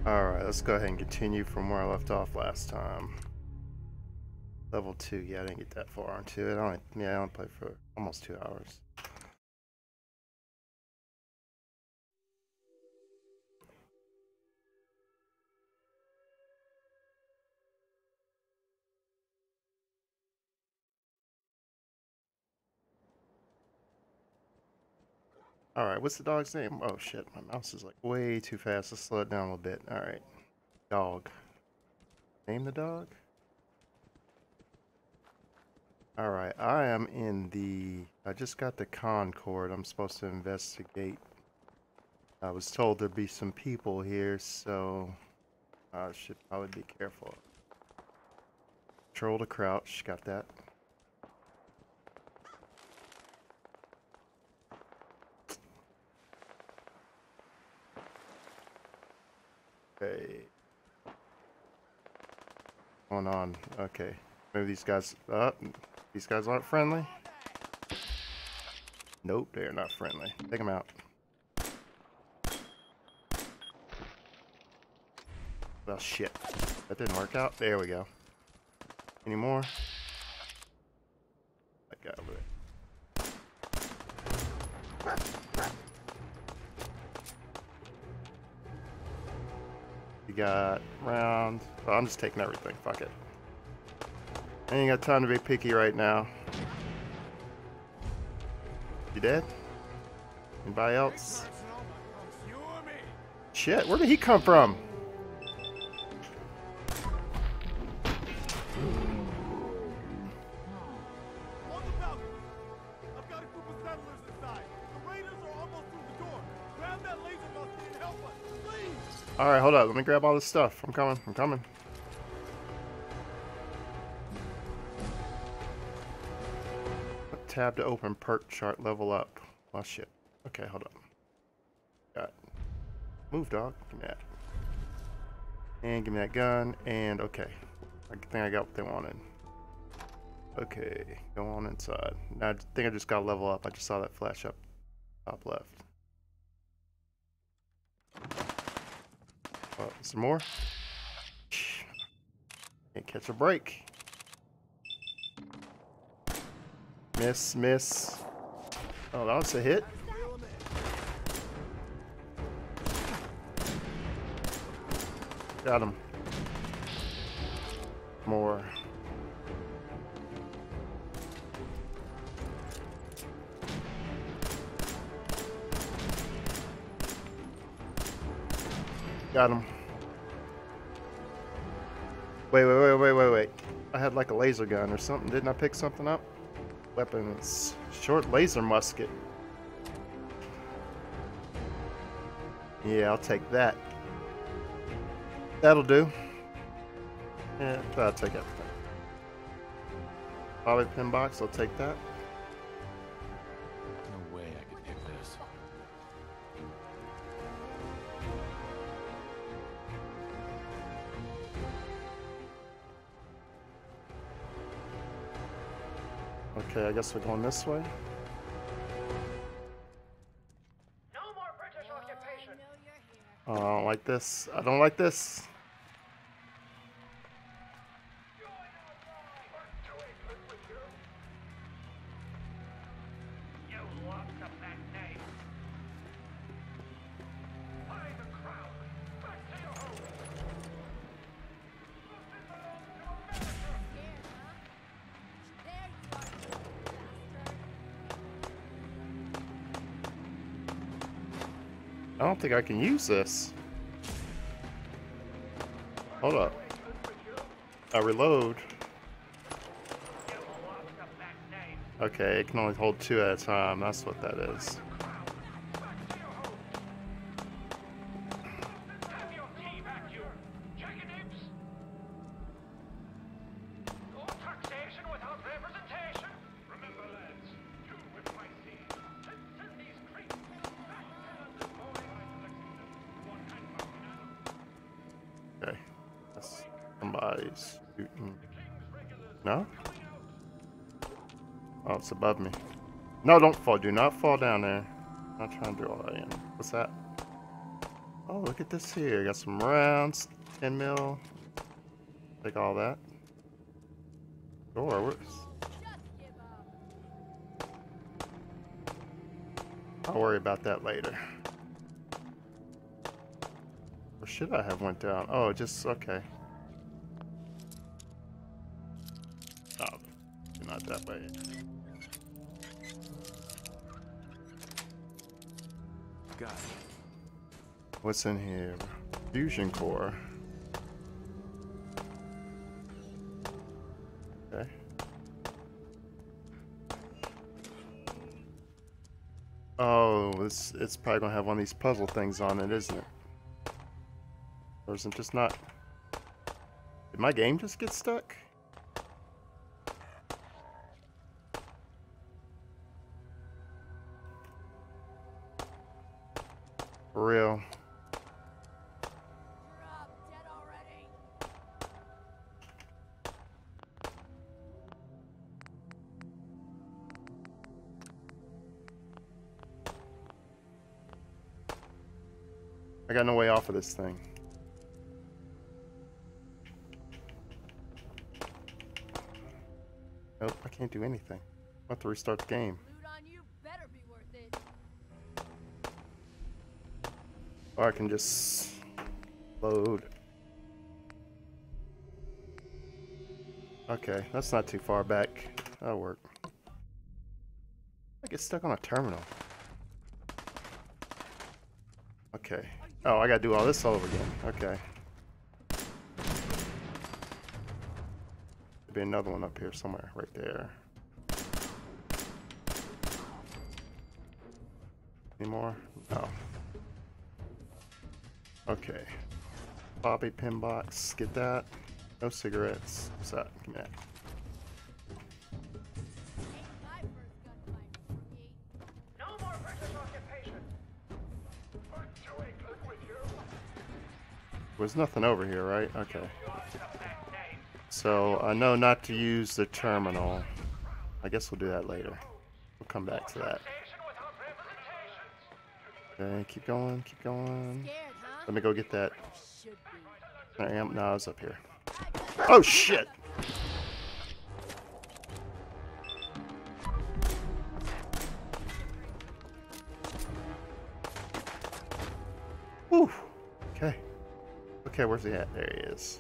Alright, let's go ahead and continue from where I left off last time. Level 2, yeah, I didn't get that far into it. I only played for almost 2 hours. Alright, what's the dog's name? Oh shit, my mouse is like way too fast. Let's slow it down a little bit. Alright. Dog. Name the dog? Alright, I am in the... I just got the Concord. I'm supposed to investigate. I was told there'd be some people here, so... I should probably be careful. Control to crouch, got that. Okay. Going on. Okay. Maybe these guys aren't friendly. Nope, they are not friendly. Take them out. Well, shit. That didn't work out. There we go. Any more? That guy over there. You got round. Well, I'm just taking everything. Fuck it. I ain't got time to be picky right now. You dead? Anybody else? Shit, where did he come from? Alright, hold up. Let me grab all this stuff. I'm coming. I'm coming. Tab to open perk chart level up. Oh shit. Okay, hold up. Got. Move, dog. Give me that. And give me that gun. And okay. I think I got what they wanted. Okay. Go on inside. Now, I think I just got to level up. I just saw that flash up top left. Oh, some more? Can't catch a break. Miss, miss. Oh, that was a hit. Got him. More. Got him. Wait. I had like a laser gun or something. Didn't I pick something up? Weapons. Short laser musket. Yeah, I'll take that. That'll do. Yeah, I'll take everything. Bobby pin box, I'll take that. No way I could pick this. Okay, I guess we're going this way. No more British occupation. Oh, I don't like this. I don't like this. You lost the back name. By the crown. Back to your home. I don't think I can use this. Hold up. I reload. Okay, it can only hold 2 at a time. That's what that is. Okay. That's somebody's shooting. No? Oh, it's above me. No, don't fall. Do not fall down there. I'm not trying to do all that in. What's that? Oh, look at this here. Got some rounds, 10 mil. Take all that. Sure, I'll worry about that later. Or should I have went down? Oh, just okay. Oh, not that way. Got it. What's in here? Fusion core. Okay. Oh, it's probably gonna have one of these puzzle things on it, isn't it? Or is it just not? Did my game just get stuck? For real. I got no way off of this thing. Nope, I can't do anything. I'll have to restart the game. Loot on you better be worth it. Or I can just load. Okay, that's not too far back. That'll work. I get stuck on a terminal. Okay. Oh, I gotta do all this all over again. Okay. There'll be another one up here somewhere, right there. Any more? No. Okay. Bobby pin box. Get that. No cigarettes. What's that? Give me that. Ain't my first gunfight, rookie. No more British occupation. I'm doing good with you. There's nothing over here, right? Okay. What's the back name? So I know not to use the terminal. I guess we'll do that later. We'll come back to that. Station without representations. Okay, keep going, keep going. Scared, huh? Let me go get that. Should be. I am. No, I was up here. Oh shit! Whew. Okay. Okay, where's he at? There he is.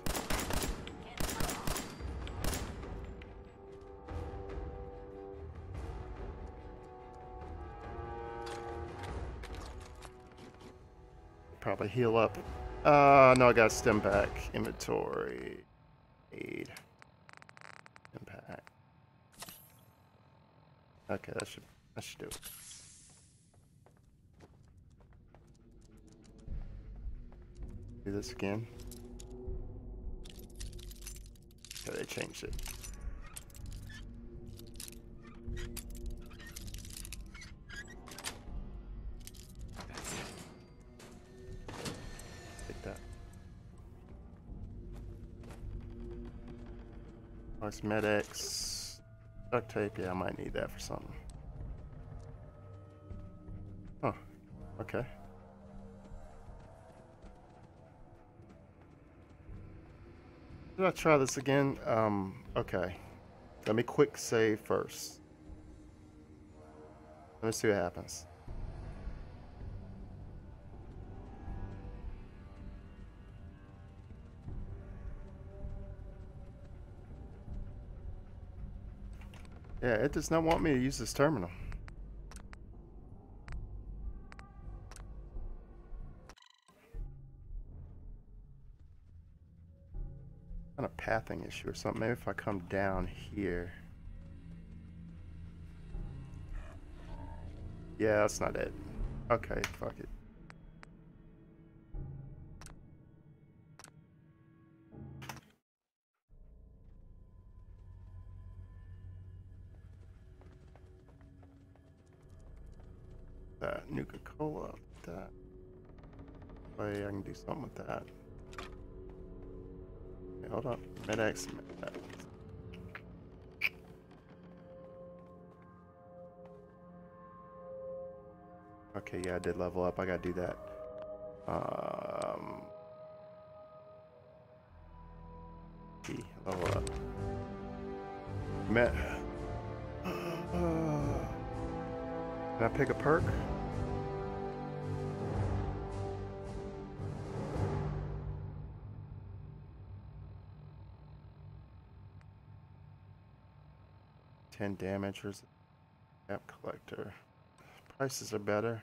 Probably heal up. No, I got stem back. Inventory. Aid. Impact. Okay, that should do it. Do this again. Okay, they changed it. Take that. Cosmetics. Duct tape, yeah, I might need that for something. Huh. Okay. Did I try this again? Okay. Let me quick save first. Let me see what happens. Yeah, it does not want me to use this terminal. Kind of pathing issue or something. Maybe if I come down here. Yeah, that's not it. Okay, fuck it. That Nuka-Cola, that way I can do something with that. Okay, hold up, Med-X. Okay, yeah, I did level up. I gotta do that. Level up. Met. Can I pick a perk? $10 damage. Where's the Gap collector? Prices are better.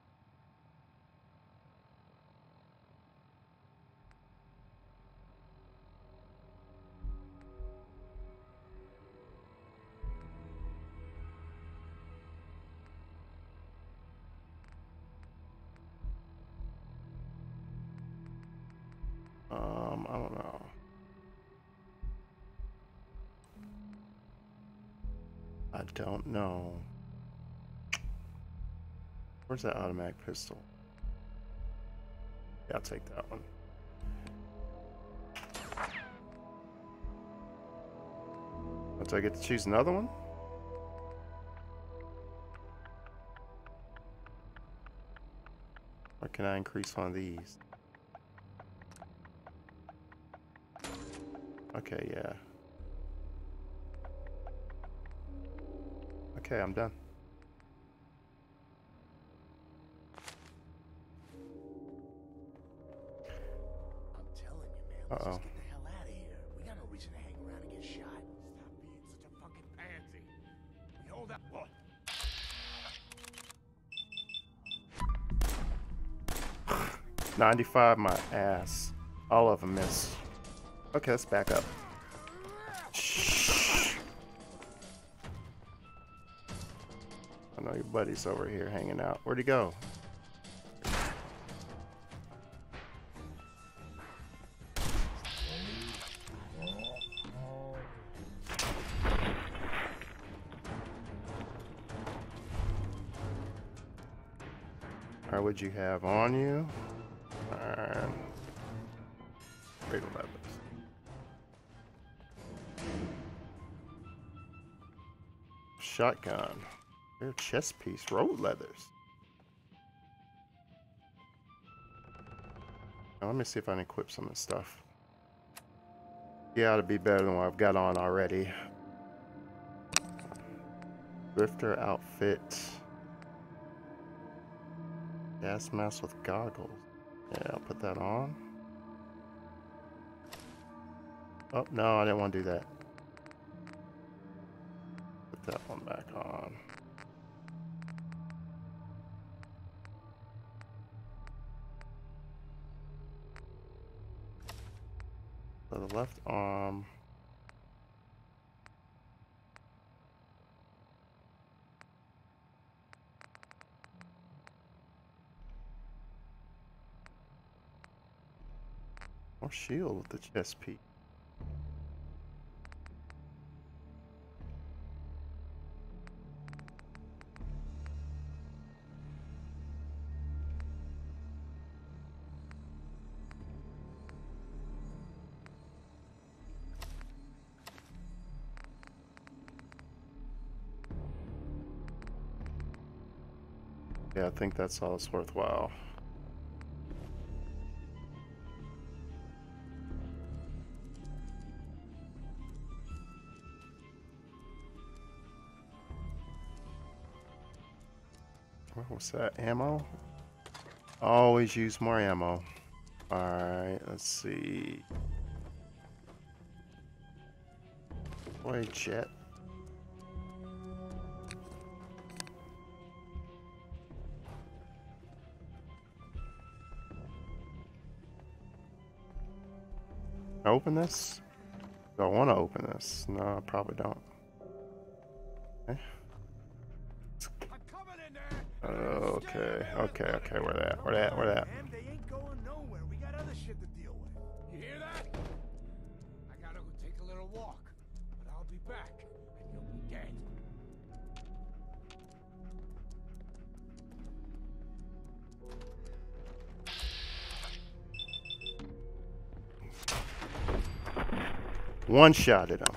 I don't know. I don't know. Where's that automatic pistol? Yeah, I'll take that one. Oh, do I get to choose another one? Or can I increase one of these? Okay, yeah. Okay, I'm done. I'm telling you, man. Let's just get the hell out of here. We got no reason to hang around and get shot. Stop being such a fucking pansy. We hold out. What? 95, my ass. All of them miss. Okay, let's back up. Shh. I know your buddy's over here hanging out. Where'd he go? Alright, what'd you have on you? And great weapons. Shotgun. Rare chest piece. Road leathers. Now, let me see if I can equip some of this stuff. Yeah, it'll be better than what I've got on already. Drifter outfit. Gas mask with goggles. Yeah, I'll put that on. Oh, no, I didn't want to do that. Put that one back on. So the left arm. More shield with the chest piece. Yeah, I think that's all it's worthwhile. What was that? Ammo? Always use more ammo. Alright, let's see. Boy, jet. Open this? Do I want to open this? No, I probably don't. Okay. Okay, okay, where that? Where that? Where that? They ain't going nowhere. We got other shit to deal with. You hear that? I gotta go take a little walk, but I'll be back, and you'll be dead. One shot at him.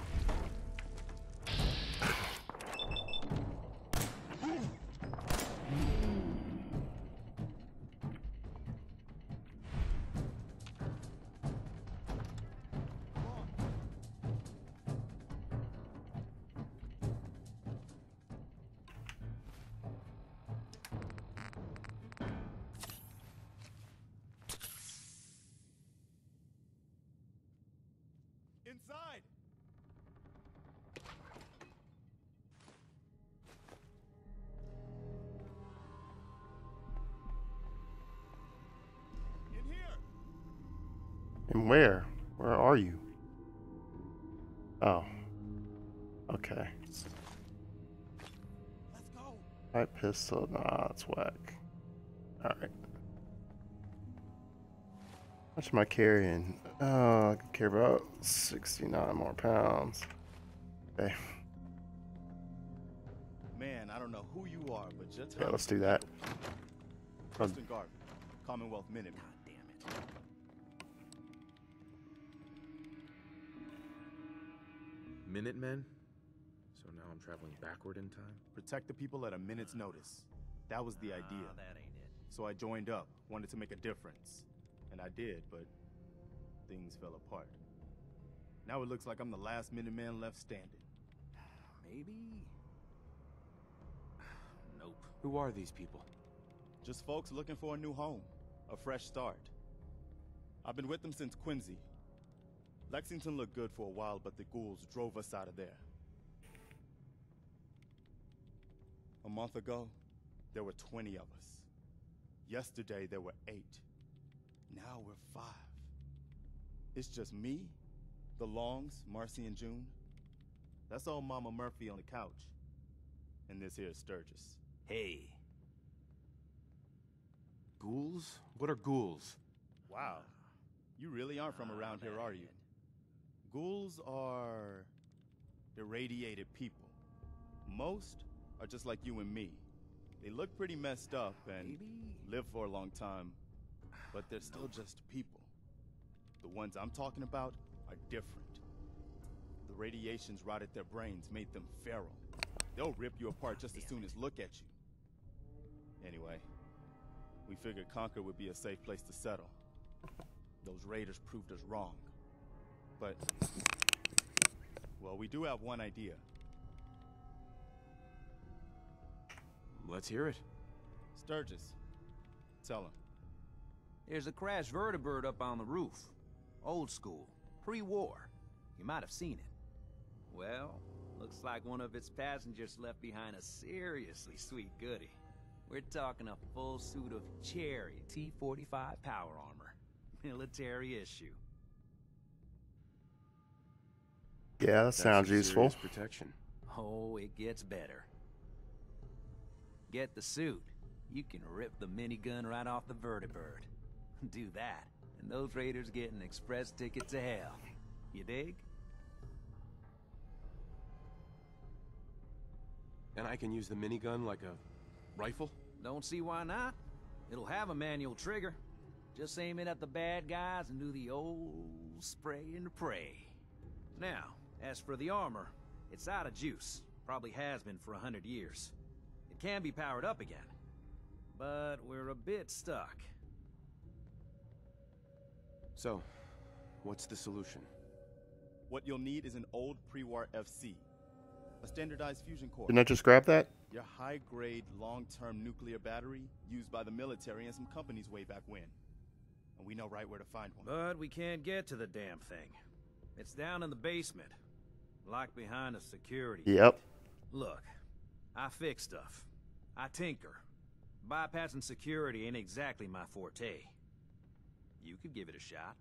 Inside! In here! And where? Where are you? Oh. Okay. Let's go! Light pistol. Nah, that's whack. Alright. How much am I carrying? Oh, I can carry about 69 more pounds. Okay. Man, I don't know who you are, but just Yeah, let's do that. Preston Garvey, Commonwealth Minuteman. God damn it. Minutemen? So now I'm traveling backward in time? Protect the people at a minute's notice. That was the idea. That ain't it. So I joined up, wanted to make a difference. And I did, but things fell apart. Now it looks like I'm the last Minuteman left standing. Maybe. Nope. Who are these people? Just folks looking for a new home, a fresh start. I've been with them since Quincy. Lexington looked good for a while, but the ghouls drove us out of there. A month ago, there were 20 of us. Yesterday, there were 8. Now we're 5. It's just me, the Longs, Marcy and June. That's old Mama Murphy on the couch. And this here is Sturgis. Hey. Ghouls? What are ghouls? Wow. You really aren't from around here, are you? Ghouls are irradiated people. Most are just like you and me. They look pretty messed up and live for a long time, but they're still just people. The ones I'm talking about are different. The radiations rotted their brains, made them feral. They'll rip you apart just as soon as look at you. Anyway, we figured Concord would be a safe place to settle. Those raiders proved us wrong. But, well, we do have one idea. Let's hear it. Sturgis, tell him. There's a crashed vertibird up on the roof. Old school. Pre-war. You might have seen it. Well, looks like one of its passengers left behind a seriously sweet goodie. We're talking a full suit of cherry T-45 power armor. Military issue. Yeah, that That's sounds some useful. serious protection. Oh, it gets better. Get the suit. You can rip the minigun right off the vertibird. Do that, and those raiders get an express ticket to hell. You dig? And I can use the minigun like a rifle? Don't see why not. It'll have a manual trigger. Just aim it at the bad guys and do the old spray and pray. Now, as for the armor, it's out of juice. Probably has been for 100 years. It can be powered up again. But we're a bit stuck. So, what's the solution? What you'll need is an old pre-war FC. A standardized fusion core. Didn't I just grab that? Your high-grade, long-term nuclear battery used by the military and some companies way back when. And we know right where to find one. But we can't get to the damn thing. It's down in the basement. Locked behind a security. Yep. Look, I fix stuff. I tinker. Bypassing security ain't exactly my forte. You could give it a shot.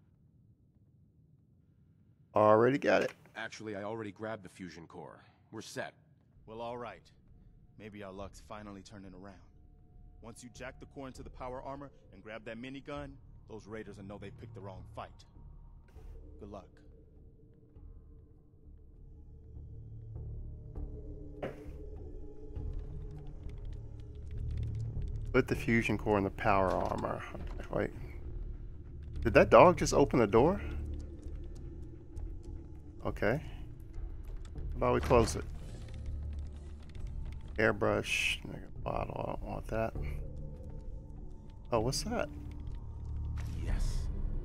Already got it. Actually, I already grabbed the fusion core. We're set. Well, all right. Maybe our luck's finally turning around. Once you jack the core into the power armor and grab that minigun, those raiders will know they picked the wrong fight. Good luck. Put the fusion core in the power armor. Wait. Did that dog just open the door? Okay. How about we close it? Airbrush. Bottle. I don't want that. Oh, what's that? Yes.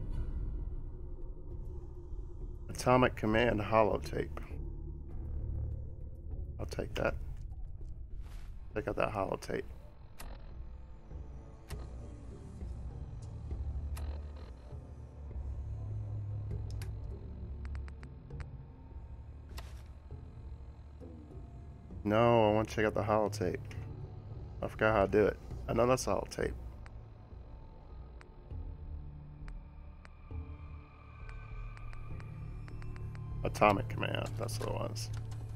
Atomic Command holotape. I'll take that. Check out that holotape. No, I want to check out the holotape. I forgot how to do it. I know that's a holotape. Atomic Command, that's what it was.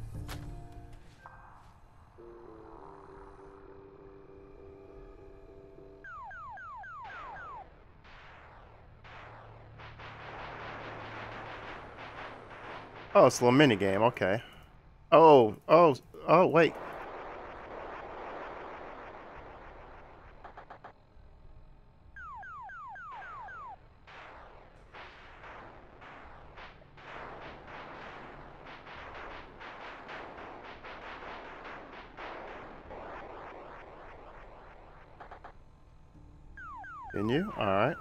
Oh, it's a little mini game, okay. Oh, wait. Didn't you? Alright.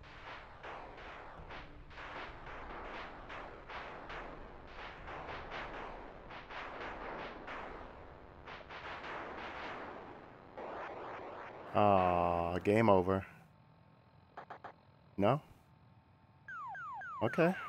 Game over. No? Okay.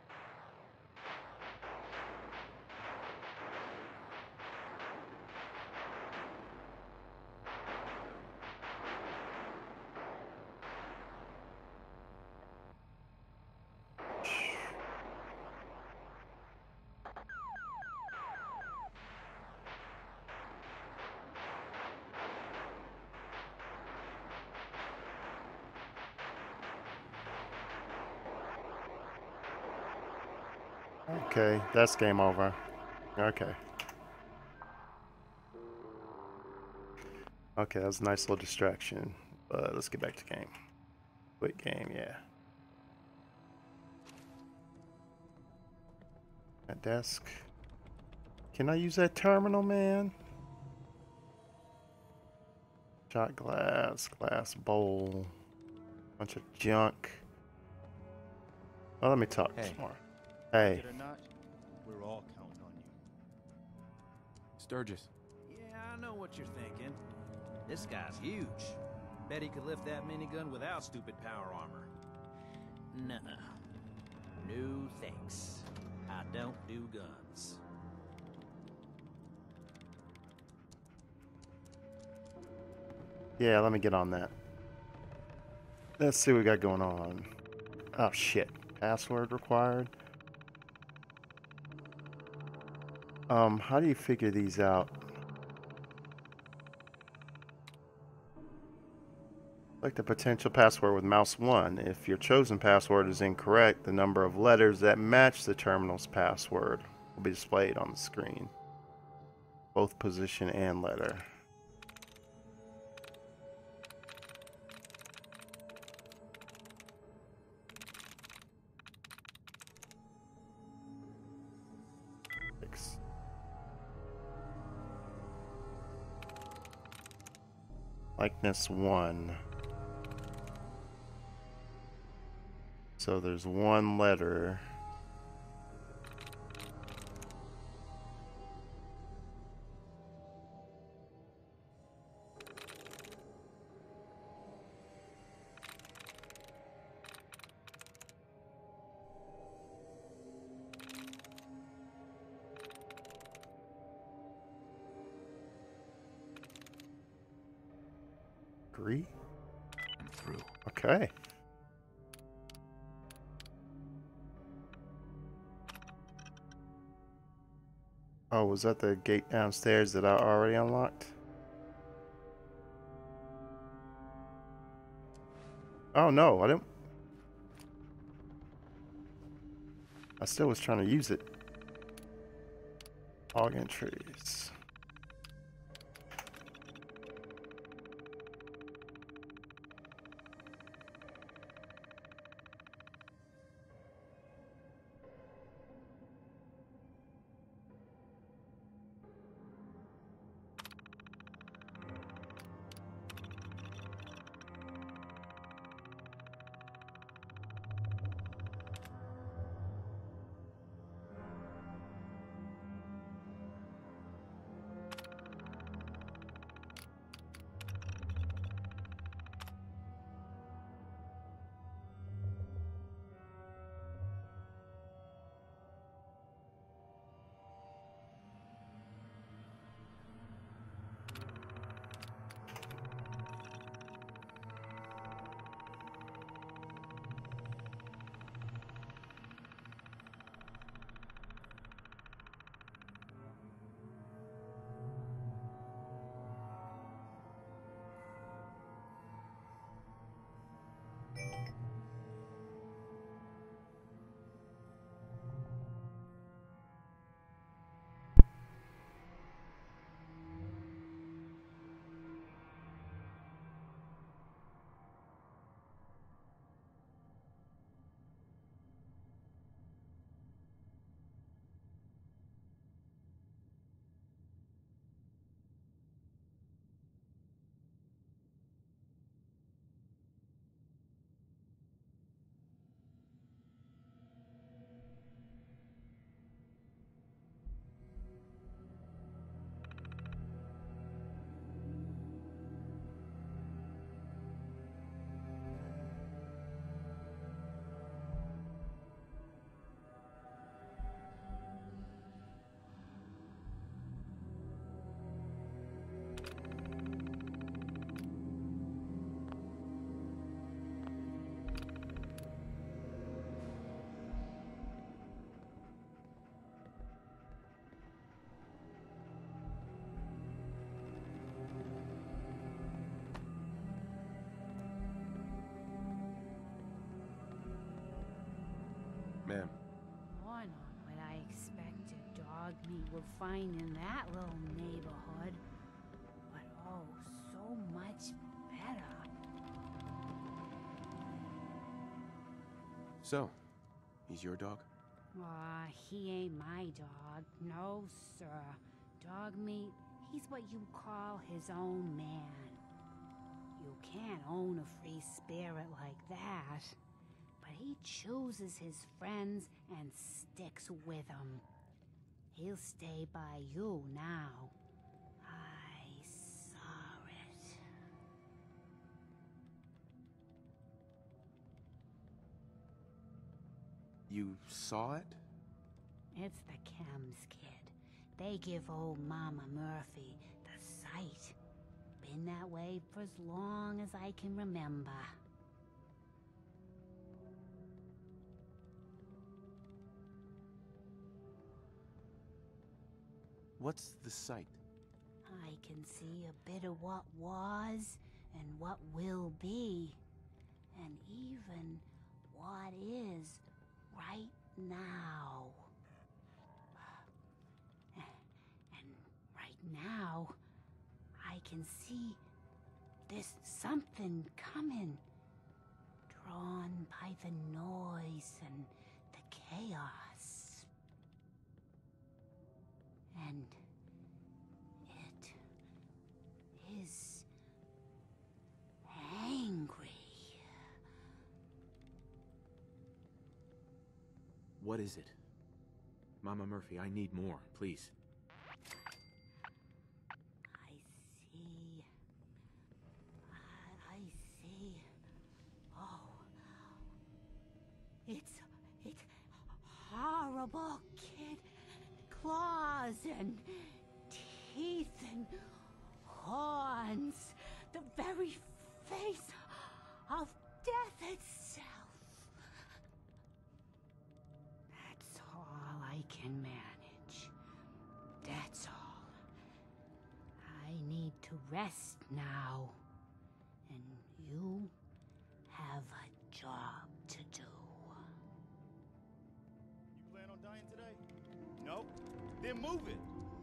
Okay, that's game over. Okay. Okay, that was a nice little distraction. But let's get back to game. Quick game, yeah. That desk. Can I use that terminal, man? Shot glass, glass bowl, bunch of junk. Well, let me talk some more. Hey. Like it or not, we're all counting on you. Sturgis. Yeah, I know what you're thinking. This guy's huge. Bet he could lift that minigun without stupid power armor. Nuh-uh. No thanks. I don't do guns. Yeah, let me get on that. Let's see what we got going on. Oh, shit. Password required. How do you figure these out? Select the potential password with mouse 1. If your chosen password is incorrect, the number of letters that match the terminal's password will be displayed on the screen. Both position and letter. Likeness 1. So there's one letter. Agree? I'm through. Okay. Oh, was that the gate downstairs that I already unlocked? Oh no, I didn't. I still was trying to use it. Log entries. dog meat we'll find in that little neighborhood. But oh, so much better. So, he's your dog? Aw, he ain't my dog. No, sir. Dog meat, he's what you call his own man. You can't own a free spirit like that. But he chooses his friends and sticks with them. He'll stay by you now. I saw it. You saw it? It's the Chems, kid. They give old Mama Murphy the sight. Been that way for as long as I can remember. What's the sight? I can see a bit of what was and what will be. And even what is right now. And right now, I can see there's something coming. Drawn by the noise and the chaos. And it is angry. What is it? Mama Murphy, I need more, please. I see. I see. Oh. It's horrible, kid. Claws and teeth and horns. The very face of death itself. That's all I can manage. That's all. I need to rest now. And you have a job to do. You plan on dying today? No? Then move it.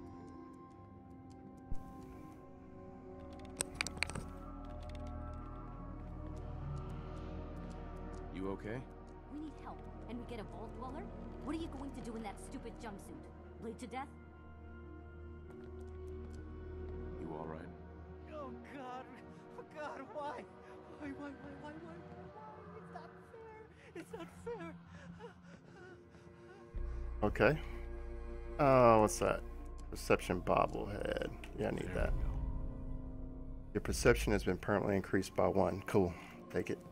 You okay? We need help, and we get a vault dweller? What are you going to do in that stupid jumpsuit? Bleed to death? You alright? Oh God! Oh God! Why? Why? It's not fair! Okay. Oh, what's that? Perception bobblehead. Yeah, I need that. Your perception has been permanently increased by 1. Cool. Take it.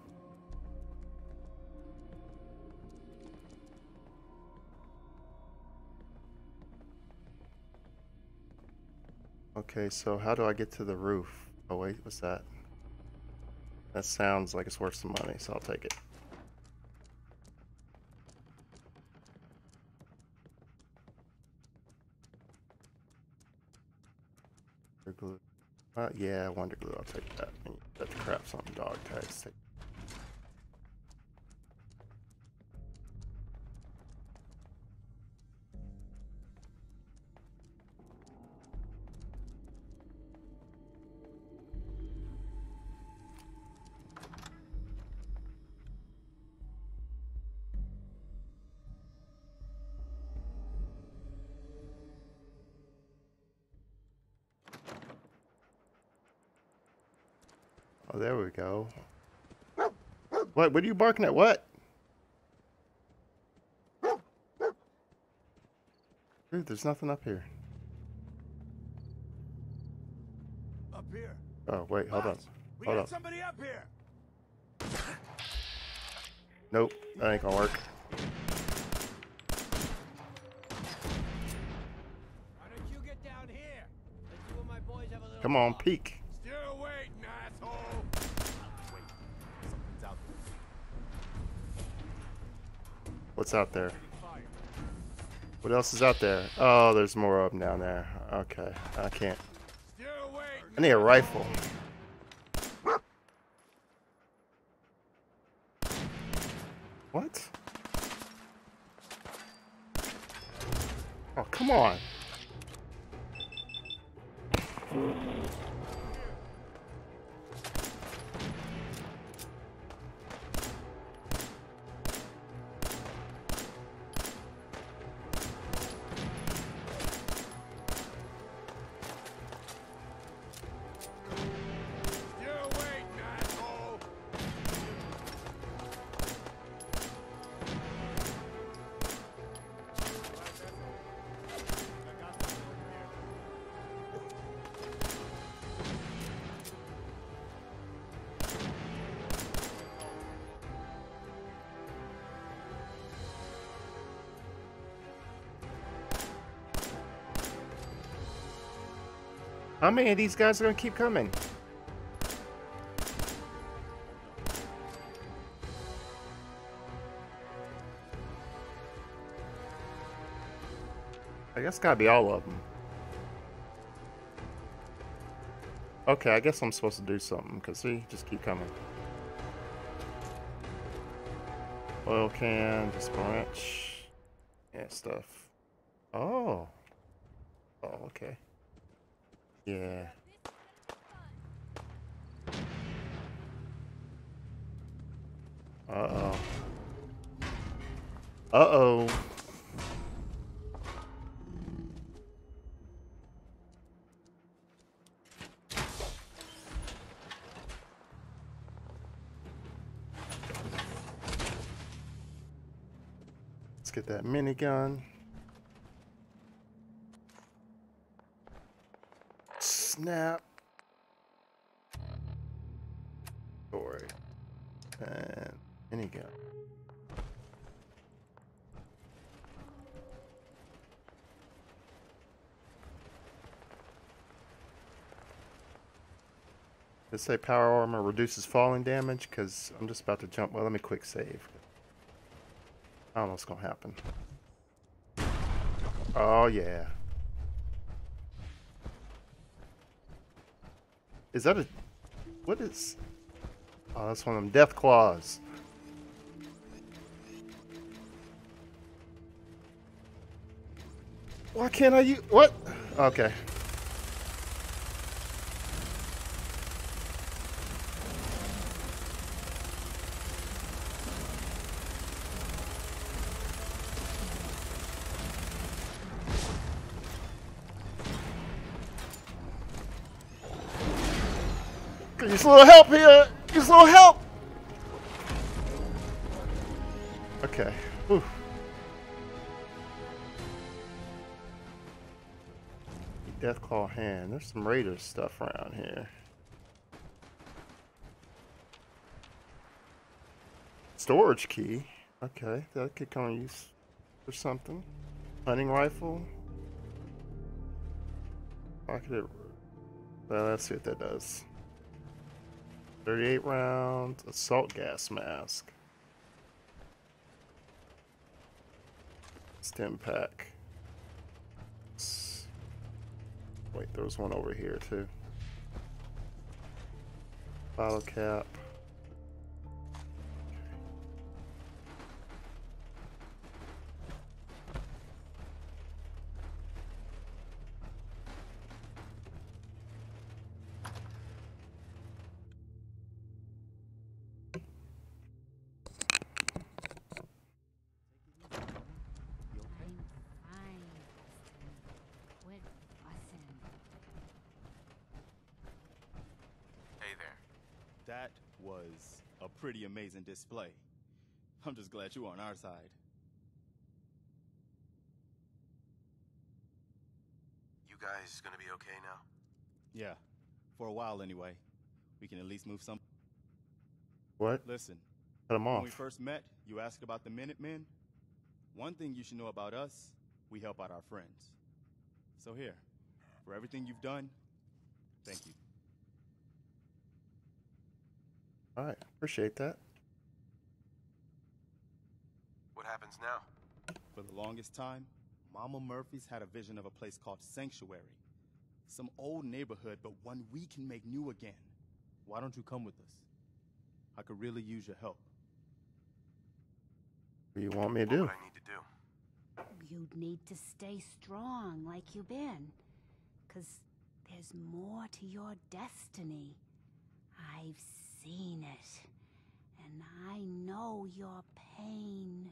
Okay, so how do I get to the roof? Oh wait, what's that? That sounds like it's worth some money, so I'll take it. Wonder glue. Yeah, wonder glue, I'll take that. That crap's on dog tags. Take. Oh, there we go. What are you barking at? What? Dude, there's nothing up here. Up here. Oh, wait, hold on. We Hold got on. somebody up here. Nope, that ain't gonna work. Why don't you get down here? Let you and my boys have a little Come on, talk. peek. Still waiting, asshole. Wait, something's out there. What's out there? Fire. What else is out there? Oh, there's more of them down there. Okay, I can't. Still waiting. I need a rifle. What? Oh, come on. You're waiting, asshole! How many of these guys are gonna keep coming? I guess gotta be all of them. Okay, I guess I'm supposed to do something, because see, just keep coming. Oil can, just branch. Yeah, stuff. Oh. Oh, okay. Yeah. Uh-oh. Uh-oh. Let's get that minigun. Snap. Story. And minigun. Let's say power armor reduces falling damage, because I'm just about to jump. Well, let me quick save. I don't know what's gonna happen. Oh yeah. Is that a... What is... Oh, that's one of them death claws. Why can't I use... What? Okay. Can you use a little help here? Use a little help! Okay. Whew. Deathclaw hand. There's some Raiders stuff around here. Storage key. Okay, that could come in use for something. Hunting rifle. Pocketed. Well, let's see what that does. 38 rounds. Assault gas mask. Stim pack. Wait, there was one over here too. Bottle cap. That was a pretty amazing display. I'm just glad you're on our side. You guys gonna be okay now? Yeah, for a while anyway. We can at least move some. What? Listen, Cut him when we off. first met, you asked about the Minutemen. One thing you should know about us, we help out our friends. So here, for everything you've done, thank you. All right, appreciate that. What happens now? For the longest time, Mama Murphy's had a vision of a place called Sanctuary. Some old neighborhood, but one we can make new again. Why don't you come with us? I could really use your help. What do you want me to What do? would I need to do? You'd need to stay strong like you've been. 'Cause there's more to your destiny. I've seen it. And I know your pain.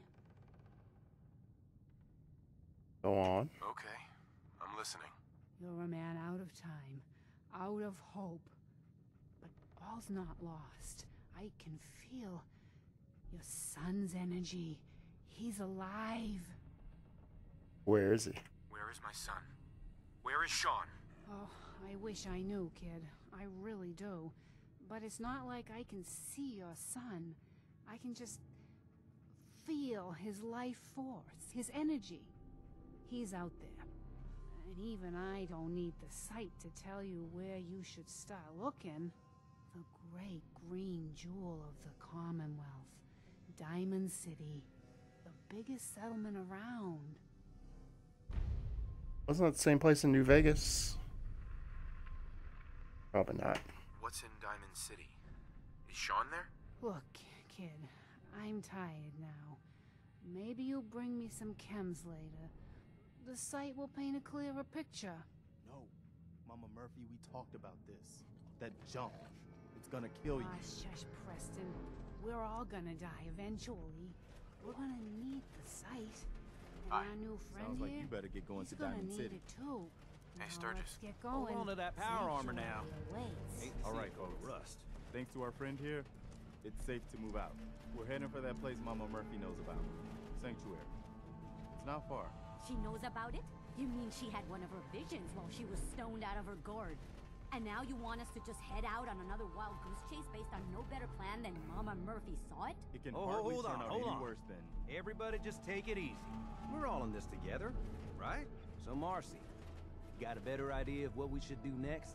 Go on. Okay, I'm listening. You're a man out of time, out of hope. But all's not lost. I can feel your son's energy. He's alive. Where is he? Where is my son? Where is Sean? Oh, I wish I knew, kid. I really do. But it's not like I can see your son. I can just feel his life force, his energy. He's out there. And even I don't need the sight to tell you where you should start looking. The great green jewel of the Commonwealth. Diamond City. The biggest settlement around. Wasn't that the same place in New Vegas? Probably not. What's in Diamond City? Is Sean there? Look, kid, I'm tired now. Maybe you'll bring me some chems later. The sight will paint a clearer picture. No, Mama Murphy, we talked about this. That jump, it's gonna kill you. Ah, shush, Preston. We're all gonna die eventually. We're gonna need the sight. And our new friend Sounds like here, you better get going he's to gonna Diamond need City. it too. Hey, Now, Sturgis. let's get going. Hold on to that power armor now. Sanctuary awaits. All right, folks. Rust. Thanks to our friend here, it's safe to move out. We're heading for that place Mama Murphy knows about. Sanctuary. It's not far. She knows about it? You mean she had one of her visions while she was stoned out of her gourd? And now you want us to just head out on another wild goose chase based on no better plan than Mama Murphy saw it? It can Oh, hardly hold turn on, out hold any on. worse than... Everybody just take it easy. We're all in this together, right? So Marcy, you got a better idea of what we should do next?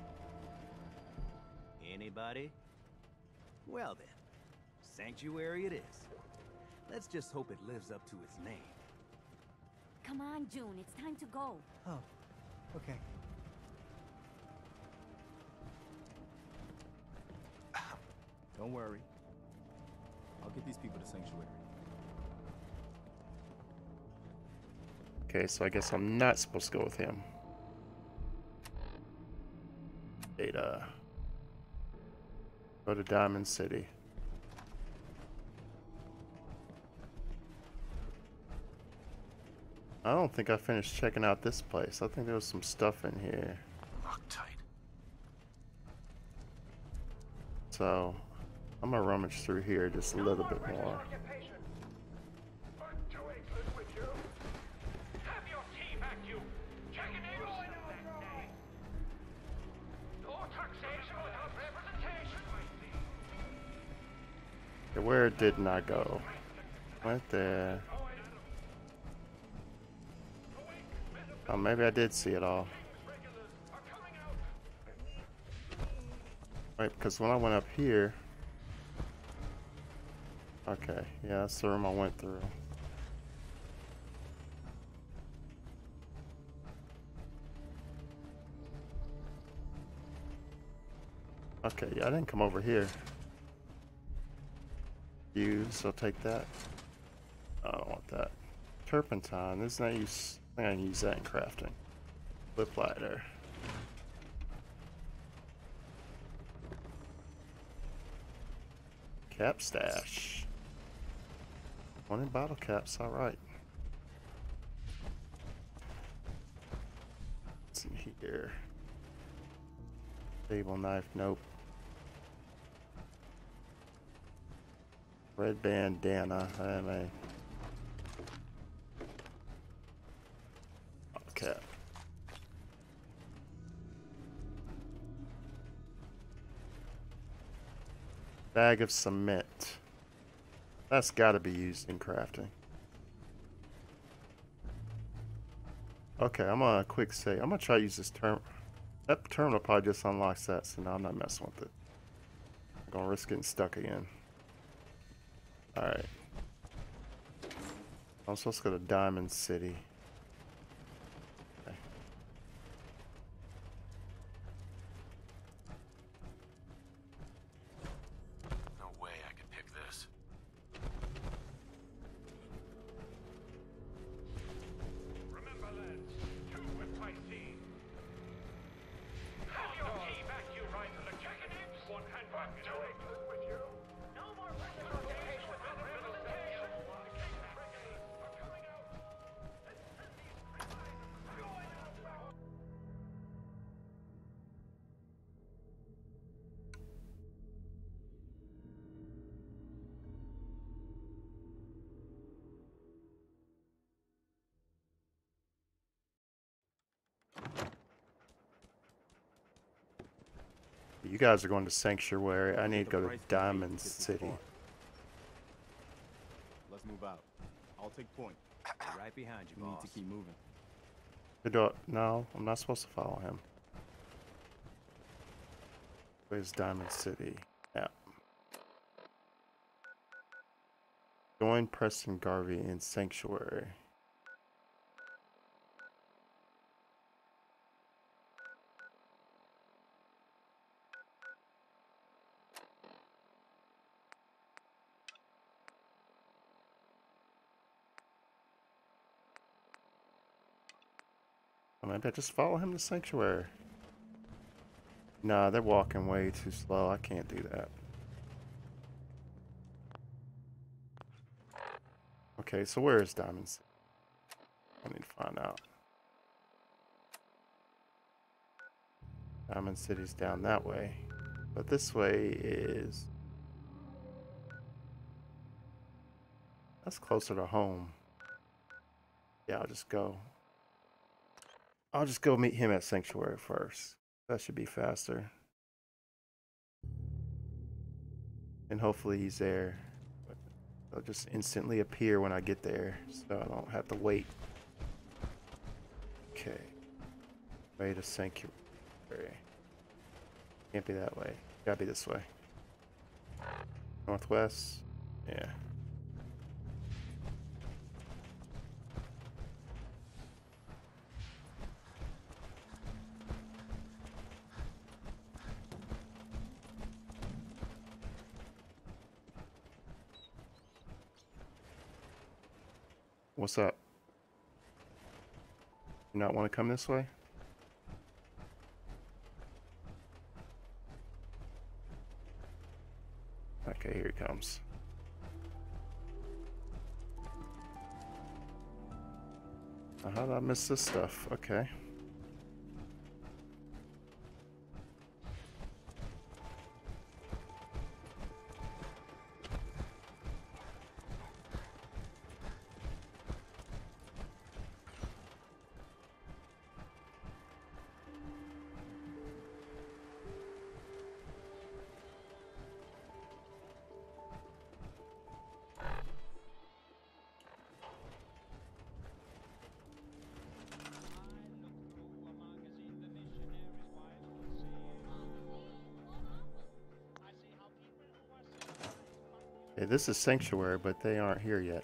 Anybody? Well then, Sanctuary it is. Let's just hope it lives up to its name. Come on, June, it's time to go. Oh, okay. Don't worry. I'll get these people to Sanctuary. Okay, so I guess I'm not supposed to go with him. Data. Go to Diamond City. I don't think I finished checking out this place. I think there was some stuff in here. Locked tight. So, I'm gonna rummage through here just a little bit more. Have your tea back, you! Checking in! No taxation without representation! Okay, where didn't I go? Right there. Oh, maybe I did see it all. Wait, because when I went up here... Okay, yeah, that's the room I went through. Okay, yeah, I didn't come over here. Use, I'll take that. I don't want that. Turpentine, isn't that use? I think I can use that in crafting. Flip lighter. Cap stash. 20 bottle caps, alright. What's in here? Table knife, nope. Red bandana, okay. Bag of cement. That's got to be used in crafting. Okay, I'm gonna quick say. I'm gonna try to use this term. That terminal probably just unlocks that, so now I'm not messing with it. I'm gonna risk getting stuck again. Alright. I'm supposed to go to Diamond City. Okay. No way I could pick this. You guys are going to Sanctuary. I need to go to Diamond City. Let's move out. I'll take point. Right behind you, We boss. need to keep moving. No, I'm not supposed to follow him. Where's Diamond City? Yeah. Join Preston Garvey in Sanctuary. Maybe I just follow him to Sanctuary. Nah, they're walking way too slow. I can't do that. Okay, so where is Diamond City? I need to find out. Diamond City's down that way. But this way is... That's closer to home. Yeah, I'll just go meet him at Sanctuary first. That should be faster. And hopefully he's there. They'll just instantly appear when I get there, so I don't have to wait. Okay. Way to Sanctuary. Can't be that way. Gotta be this way. Northwest? Yeah. What's up? You not want to come this way? Okay, here he comes. How did I miss this stuff? Okay. Okay, this is Sanctuary, but they aren't here yet.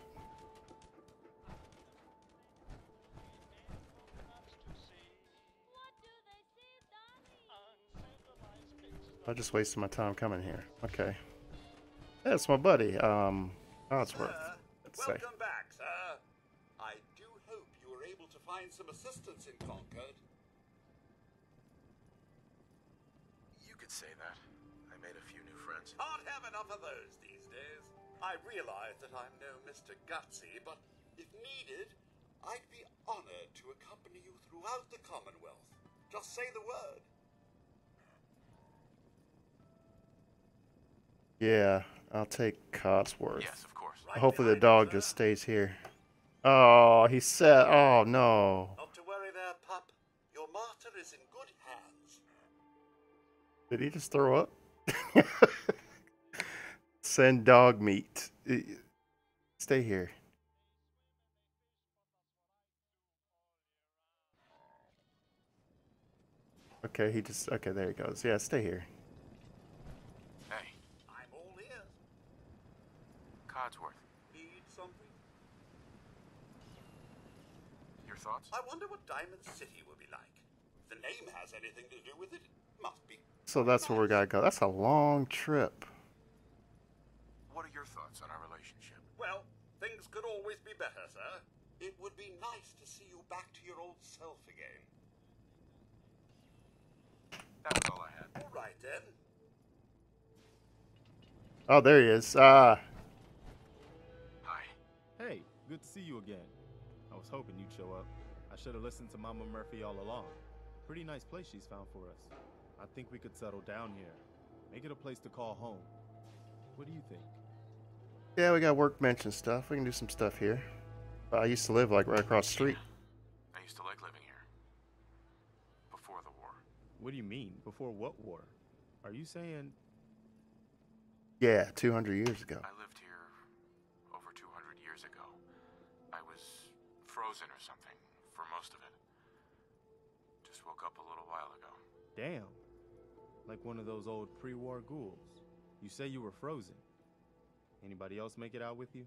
I just wasted my time coming here. Okay. Yeah, it's my buddy, Codsworth. Let's say. Welcome back, sir. I do hope you were able to find some assistance in Concord. You could say that. I made a few new friends. Can't have enough of those these days. I realize that I'm no Mr. Gutsy, but if needed, I'd be honored to accompany you throughout the Commonwealth. Just say the word. Yeah, I'll take Codsworth. Yes, of course. Right Hopefully the behind dog you, just sir. stays here. Oh, he said, oh no. Not to worry there, pup. Your martyr is in good hands. Did he just throw up? Send dog meat. Stay here. Okay, okay, there he goes. Yeah, stay here. Hey, I'm all ears. Codsworth. Need something? Your thoughts? I wonder what Diamond City will be like. If the name has anything to do with it, it must be. So that's where we gotta go. That's a long trip. What are your thoughts on our relationship? Well, things could always be better, sir. It would be nice to see you back to your old self again. That was all I had. All right, then. Oh, there he is. Hi. Hey, good to see you again. I was hoping you'd show up. I should have listened to Mama Murphy all along. Pretty nice place she's found for us. I think we could settle down here. Make it a place to call home. What do you think? Yeah, we got workbench and stuff. We can do some stuff here. I used to live like right across the street. I used to like living here. Before the war. What do you mean? Before what war? Are you saying... Yeah, 200 years ago. I lived here over 200 years ago. I was frozen or something for most of it. Just woke up a little while ago. Damn. Like one of those old pre-war ghouls. You say you were frozen. Anybody else make it out with you?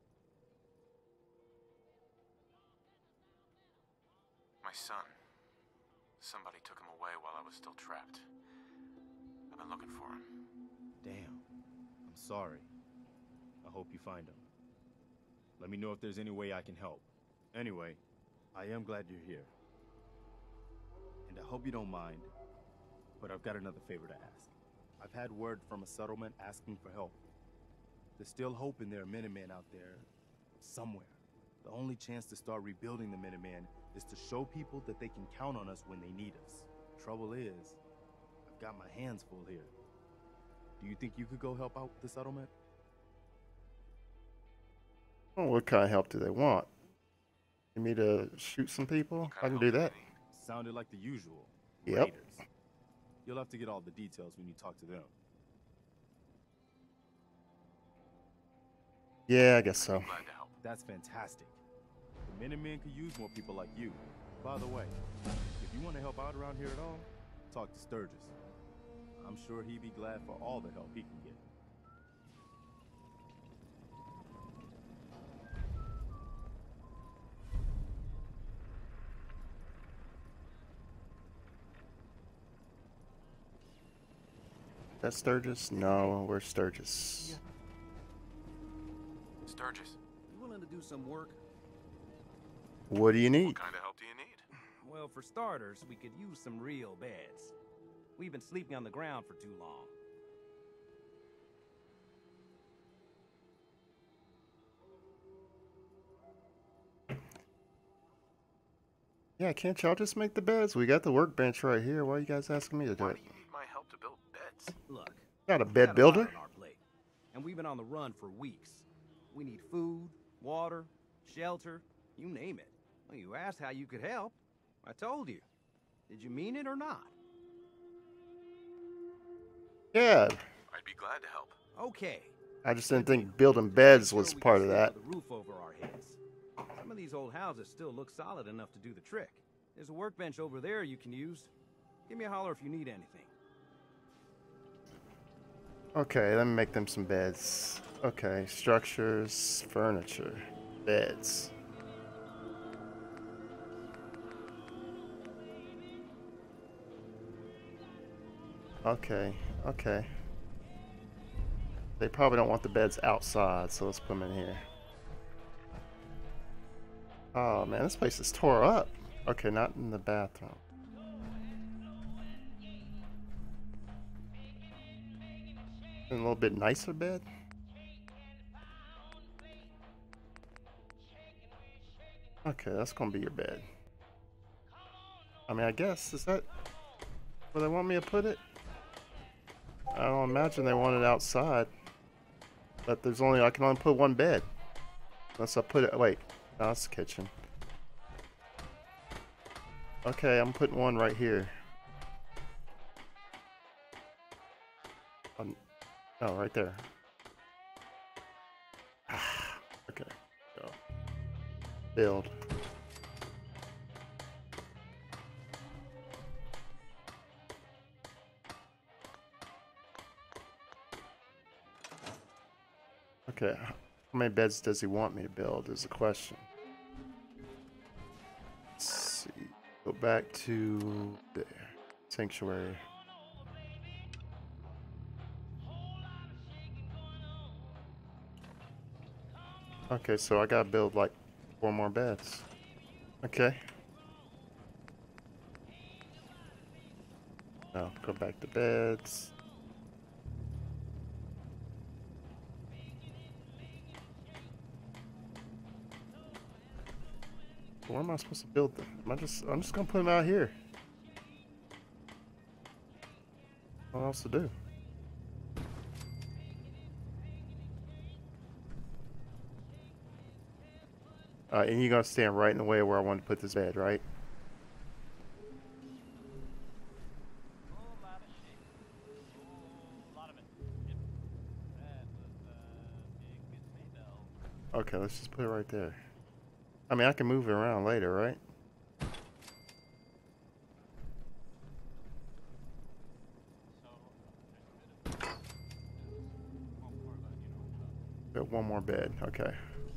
My son. Somebody took him away while I was still trapped. I've been looking for him. Damn. I'm sorry. I hope you find him. Let me know if there's any way I can help. Anyway, I am glad you're here. And I hope you don't mind, but I've got another favor to ask. I've had word from a settlement asking for help. There's still hope and there are Minutemen out there somewhere. The only chance to start rebuilding the Minutemen is to show people that they can count on us when they need us. Trouble is, I've got my hands full here. Do you think you could go help out the settlement? Well, what kind of help do they want? You me to shoot some people? I can do that. Sounded like the usual. Yep. Raiders. You'll have to get all the details when you talk to them. Yeah, I guess so. Glad to help. That's fantastic. The Minutemen could use more people like you. By the way, if you want to help out around here at all, talk to Sturgis. I'm sure he'd be glad for all the help he can get. That Sturgis? No, where's Sturgis? Sturgis. You willing to do some work? What do you need? What kind of help do you need? Well, for starters, we could use some real beds. We've been sleeping on the ground for too long. Yeah, can't y'all just make the beds? We got the workbench right here. Why are you guys asking me to do Why it? do you need my help to build beds? Look, Not a we've bed got builder. lot on our plate, and we've been on the run for weeks. We need food, water, shelter, you name it. Well, you asked how you could help. I told you. Did you mean it or not? Yeah, I'd be glad to help. Okay. I just didn't think building beds was Sure we part can of sleep that. with a roof over our heads. Some of these old houses still look solid enough to do the trick. There's a workbench over there you can use. Give me a holler if you need anything. Okay, let me make them some beds. Okay, structures, furniture, beds. Okay, okay. They probably don't want the beds outside, so let's put them in here. Oh man, this place is tore up. Okay, not in the bathroom. A little bit nicer bed. Okay, that's gonna be your bed. I mean, I guess, is that where they want me to put it? I don't imagine they want it outside. But there's only, I can only put one bed. Unless I put it, wait, no, that's the kitchen. Okay, I'm putting one right here. Oh, right there. Okay, go. Build. Okay, how many beds does he want me to build is the question. Let's see. Go back to there. Sanctuary. Okay, so I gotta build like 4 more beds. Okay. Now go back to beds. Where am I supposed to build them? I'm just gonna put them out here. What else to do? And you're gonna stand right in the way where I want to put this bed, right? Okay, let's just put it right there. I mean, I can move it around later, right? Got one more bed. Okay.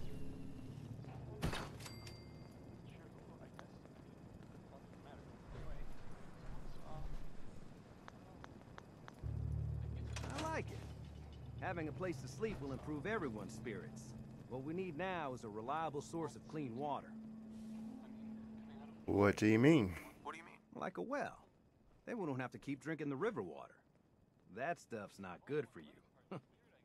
I like it. Having a place to sleep will improve everyone's spirits. What we need now is a reliable source of clean water. What do you mean? What do you mean? Like a well. Then we don't have to keep drinking the river water. That stuff's not good for you.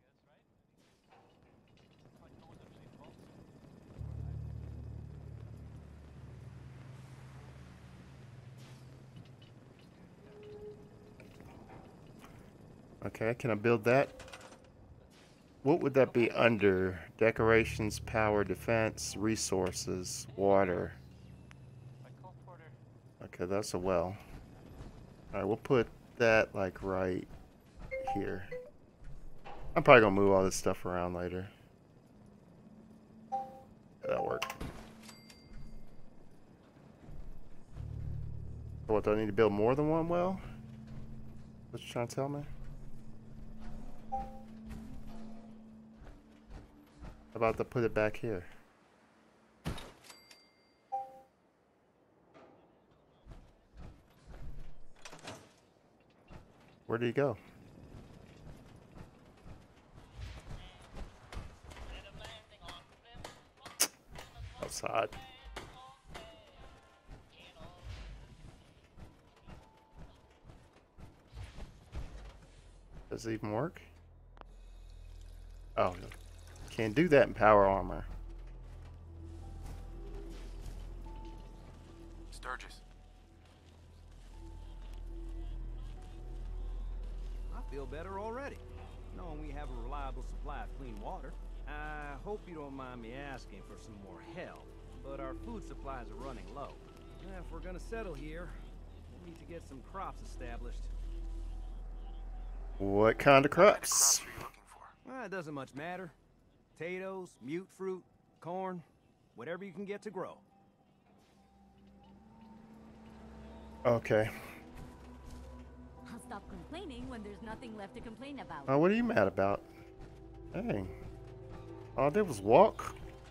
Okay, can I build that? What would that be under? Decorations, power, defense, resources, water. Okay, that's a well. Alright, we'll put that like right here. I'm probably gonna move all this stuff around later. That'll work. So what, do I need to build more than one well? What you trying to tell me? How about to put it back here? Where did he go? Outside. Does it even work? Oh, no. Can't do that in power armor. Sturgis. I feel better already, knowing we have a reliable supply of clean water. I hope you don't mind me asking for some more help, but our food supplies are running low. If we're gonna settle here, we'll need to get some crops established. What kind of crops? What are you looking for? Well, it doesn't much matter. Potatoes, mute fruit, corn, whatever you can get to grow. Okay. I'll stop complaining when there's nothing left to complain about. Oh, what are you mad about? Dang. All I did was walk.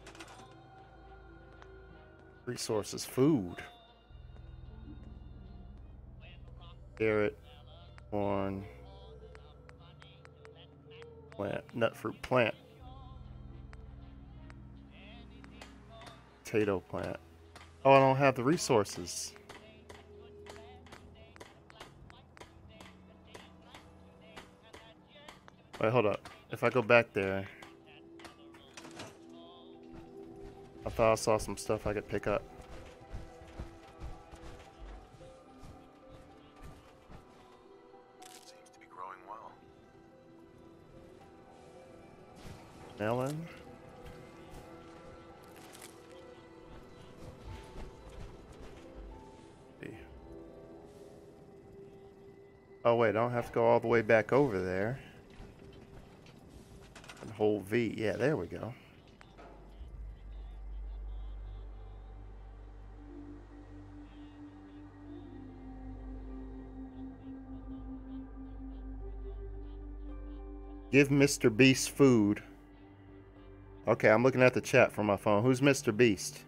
Resources, food. Carrot, corn, plant, nut fruit plant. Potato plant. Oh, I don't have the resources. Wait, hold up. If I go back there, I thought I saw some stuff I could pick up. Seems to be growing well. Melon. Oh wait, I don't have to go all the way back over there. And hold V. Yeah, there we go. Give Mr. Beast food. Okay, I'm looking at the chat from my phone. Who's Mr. Beast?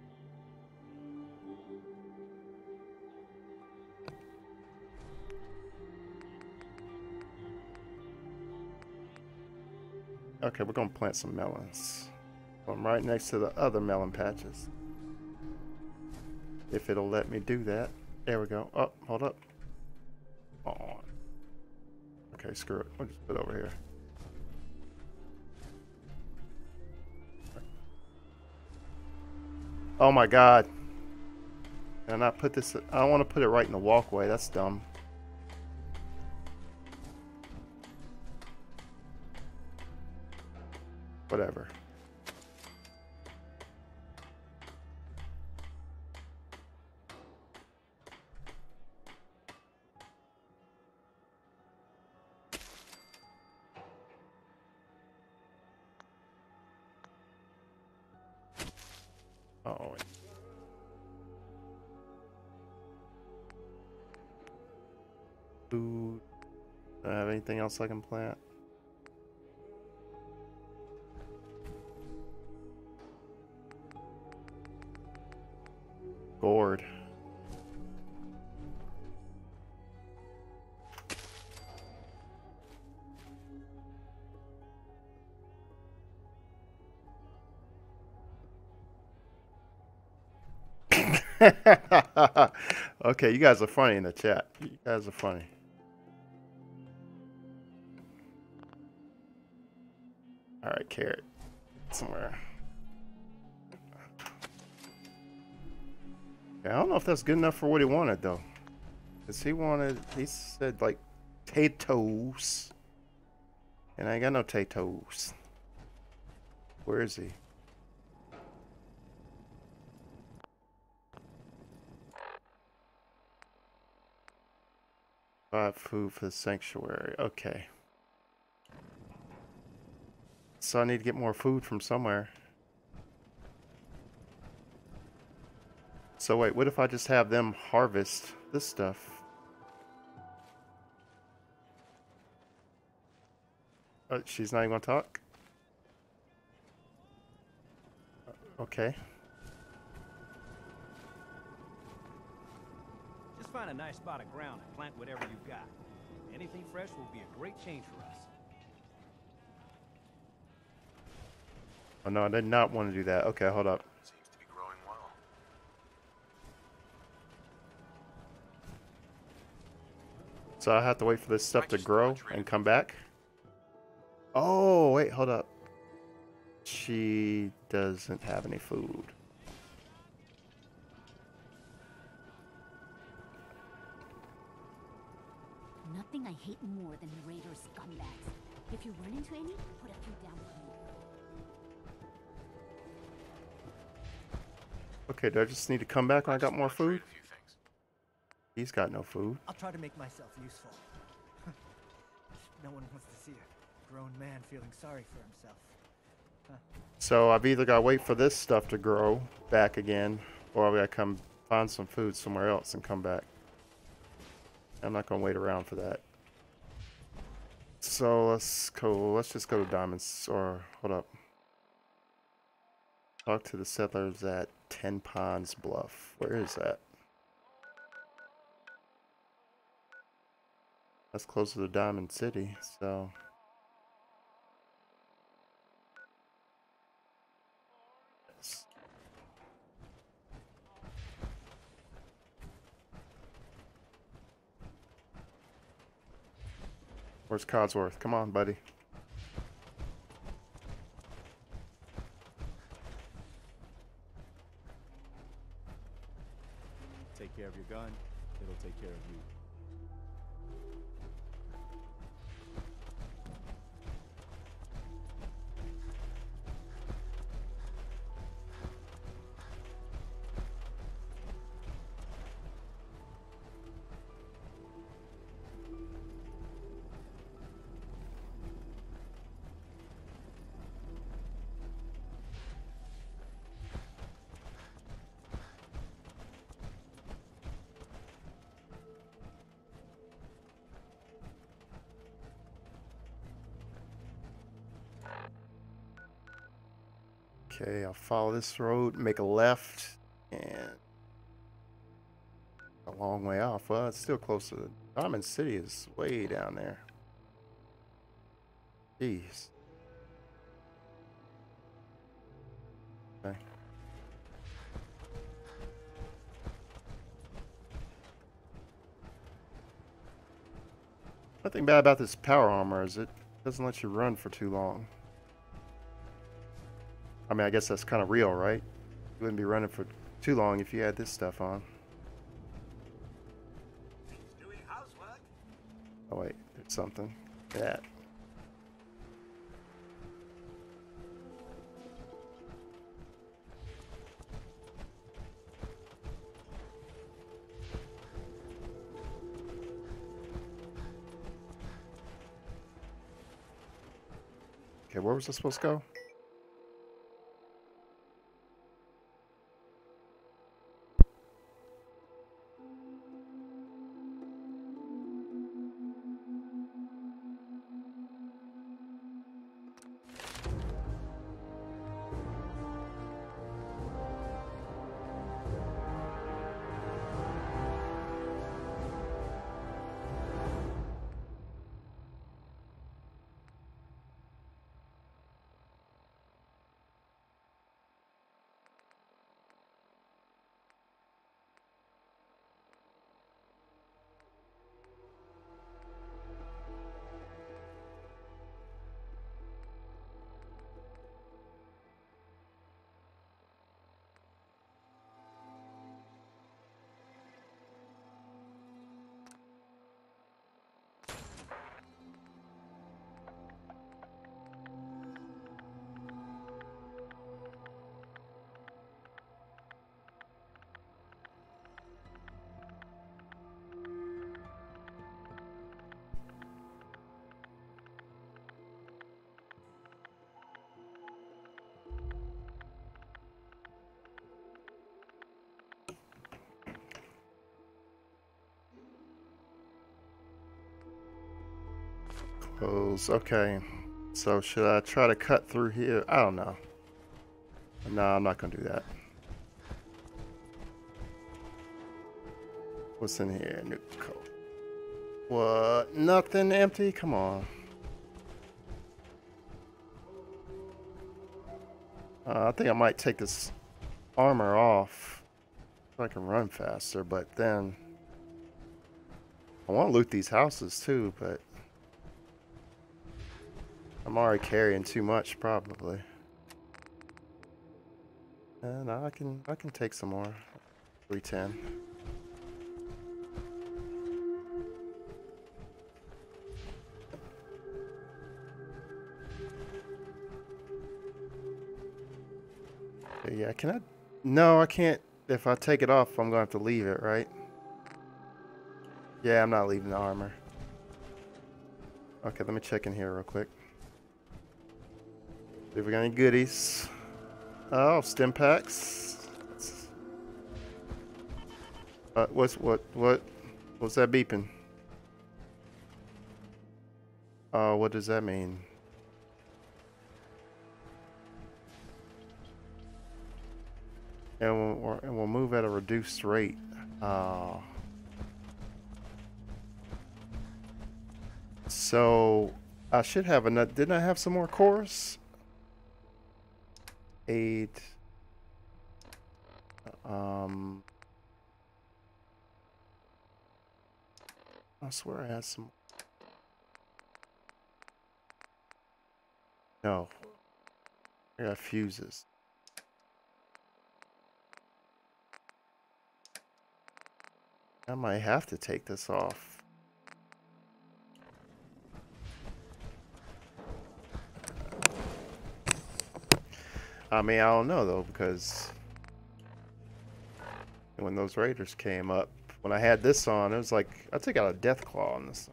Okay, we're gonna plant some melons. I'm right next to the other melon patches. If it'll let me do that. There we go. Oh, hold up. Oh. Okay, screw it. We'll just put it over here. Oh my god. Can I not put this? I don't want to put it right in the walkway. That's dumb. Whatever. food. Do I have anything else I can plant? Gourd. Okay, you guys are funny in the chat. You guys are funny. All right, carrot somewhere. Yeah, I don't know if that's good enough for what he wanted though. Cause he said like potatoes, and I ain't got no potatoes. Where is he? Food for the sanctuary. Okay. So I need to get more food from somewhere. So wait, what if I just have them harvest this stuff? Oh, she's not even gonna talk? Okay. Just find a nice spot of ground and plant whatever you've got. Anything fresh will be a great change for us. Oh no, I did not want to do that. Okay, hold up. Seems to be growing well. So I have to wait for this stuff to grow and come back? Oh, wait, hold up. She doesn't have any food. Nothing I hate more than raider scumbags. If you run into any, put a few down for me. Okay, do I just need to come back when I got more food? He's got no food. I'll try to make myself useful. No one wants to see a grown man feeling sorry for himself. Huh. So I've either got to wait for this stuff to grow back again, or I've got to come find some food somewhere else and come back. I'm not going to wait around for that. So let's just go to Diamonds, or hold up. Talk to the settlers at Ten Ponds Bluff. Where is that? That's closer to Diamond City, so... Yes. Where's Codsworth? Come on, buddy. Take care of your gun, it'll take care of you. Okay, I'll follow this road, make a left, and a long way off. Well, it's still close to Diamond City is way down there. Jeez. Okay. Nothing bad about this power armor is it doesn't let you run for too long. I mean, I guess that's kind of real, right? You wouldn't be running for too long if you had this stuff on. Doing housework? Oh wait, there's something. That. Okay, where was I supposed to go? Those, okay. So should I try to cut through here? I don't know. No, I'm not gonna do that. What's in here? New code. What? Nothing empty? Come on. I think I might take this armor off so I can run faster, but then I want to loot these houses too, but I'm already carrying too much probably. And I can take some more. 310. Yeah, can I? No, I can't. If I take it off, I'm going to have to leave it, right? Yeah, I'm not leaving the armor. Okay, let me check in here real quick. See if we got any goodies. Oh, stim packs. What's that beeping? What does that mean? And we'll move at a reduced rate. So I should have enough. Didn't I have some more cores? 8. I swear I had some. No. I got fuses. I might have to take this off. I mean, I don't know though, because when those raiders came up, when I had this on, it was like I took out a death claw on this.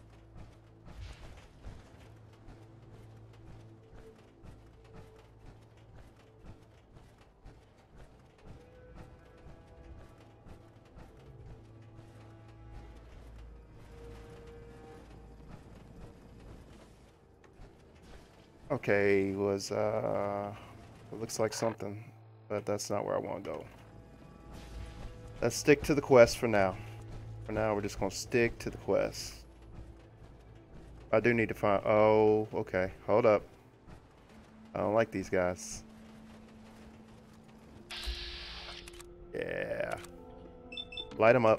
Okay, it looks like something, but that's not where I want to go. Let's stick to the quest for now. For now, we're just going to stick to the quest. I do need to find... Oh, okay. Hold up. I don't like these guys. Yeah. Light them up.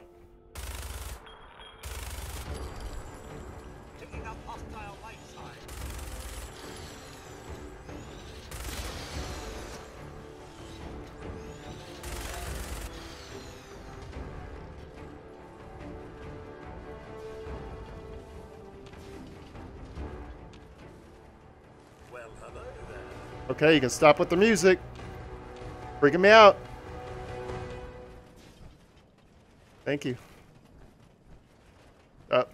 Okay, you can stop with the music. Freaking me out. Thank you. Up.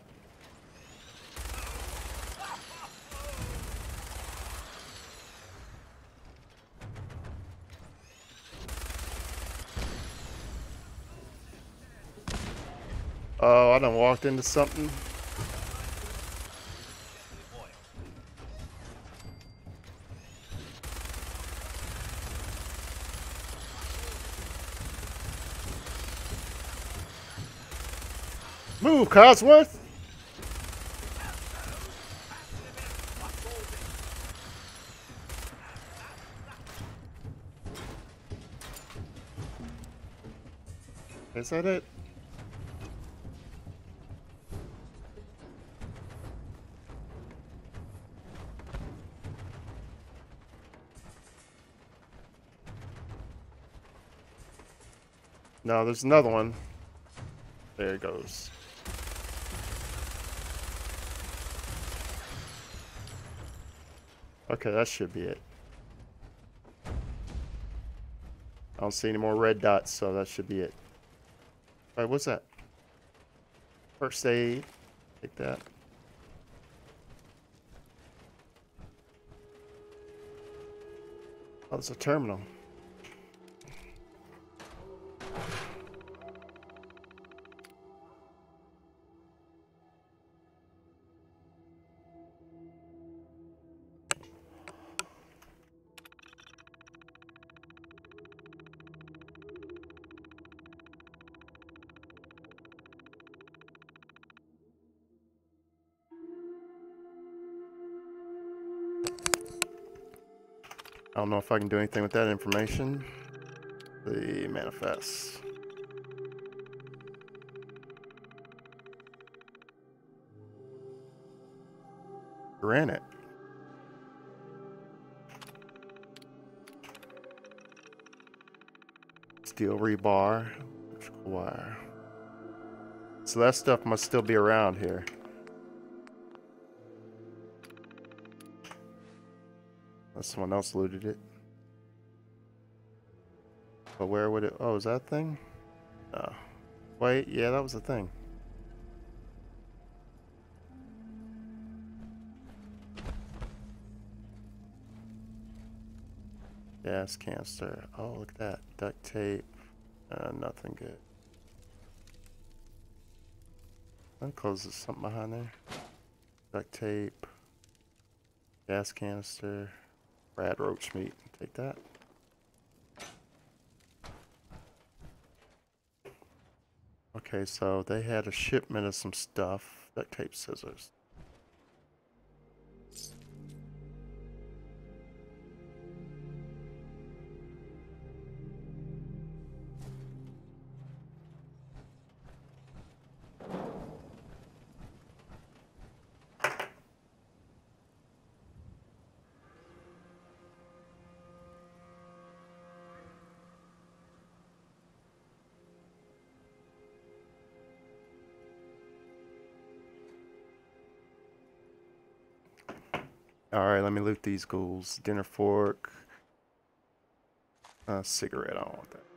Oh, I done walked into something. Move, Cosworth! Is that it? No, there's another one. There it goes. Okay, that should be it. I don't see any more red dots, so that should be it. Alright, what's that? First aid. Take that. Oh, it's a terminal. don't know if I can do anything with that information. The manifest. Granite. Steel rebar. Electrical wire. So that stuff must still be around here. Unless someone else looted it. But where would it... Oh, is that a thing? No. Wait, yeah, that was a thing. Gas canister. Oh, look at that. Duct tape. Nothing good. That closes something behind there. Duct tape. Gas canister. Rad roach meat. Take that. Okay, so they had a shipment of some stuff. Duct tape, scissors. Alright, let me loot these ghouls. Dinner fork. Cigarette, I don't want that.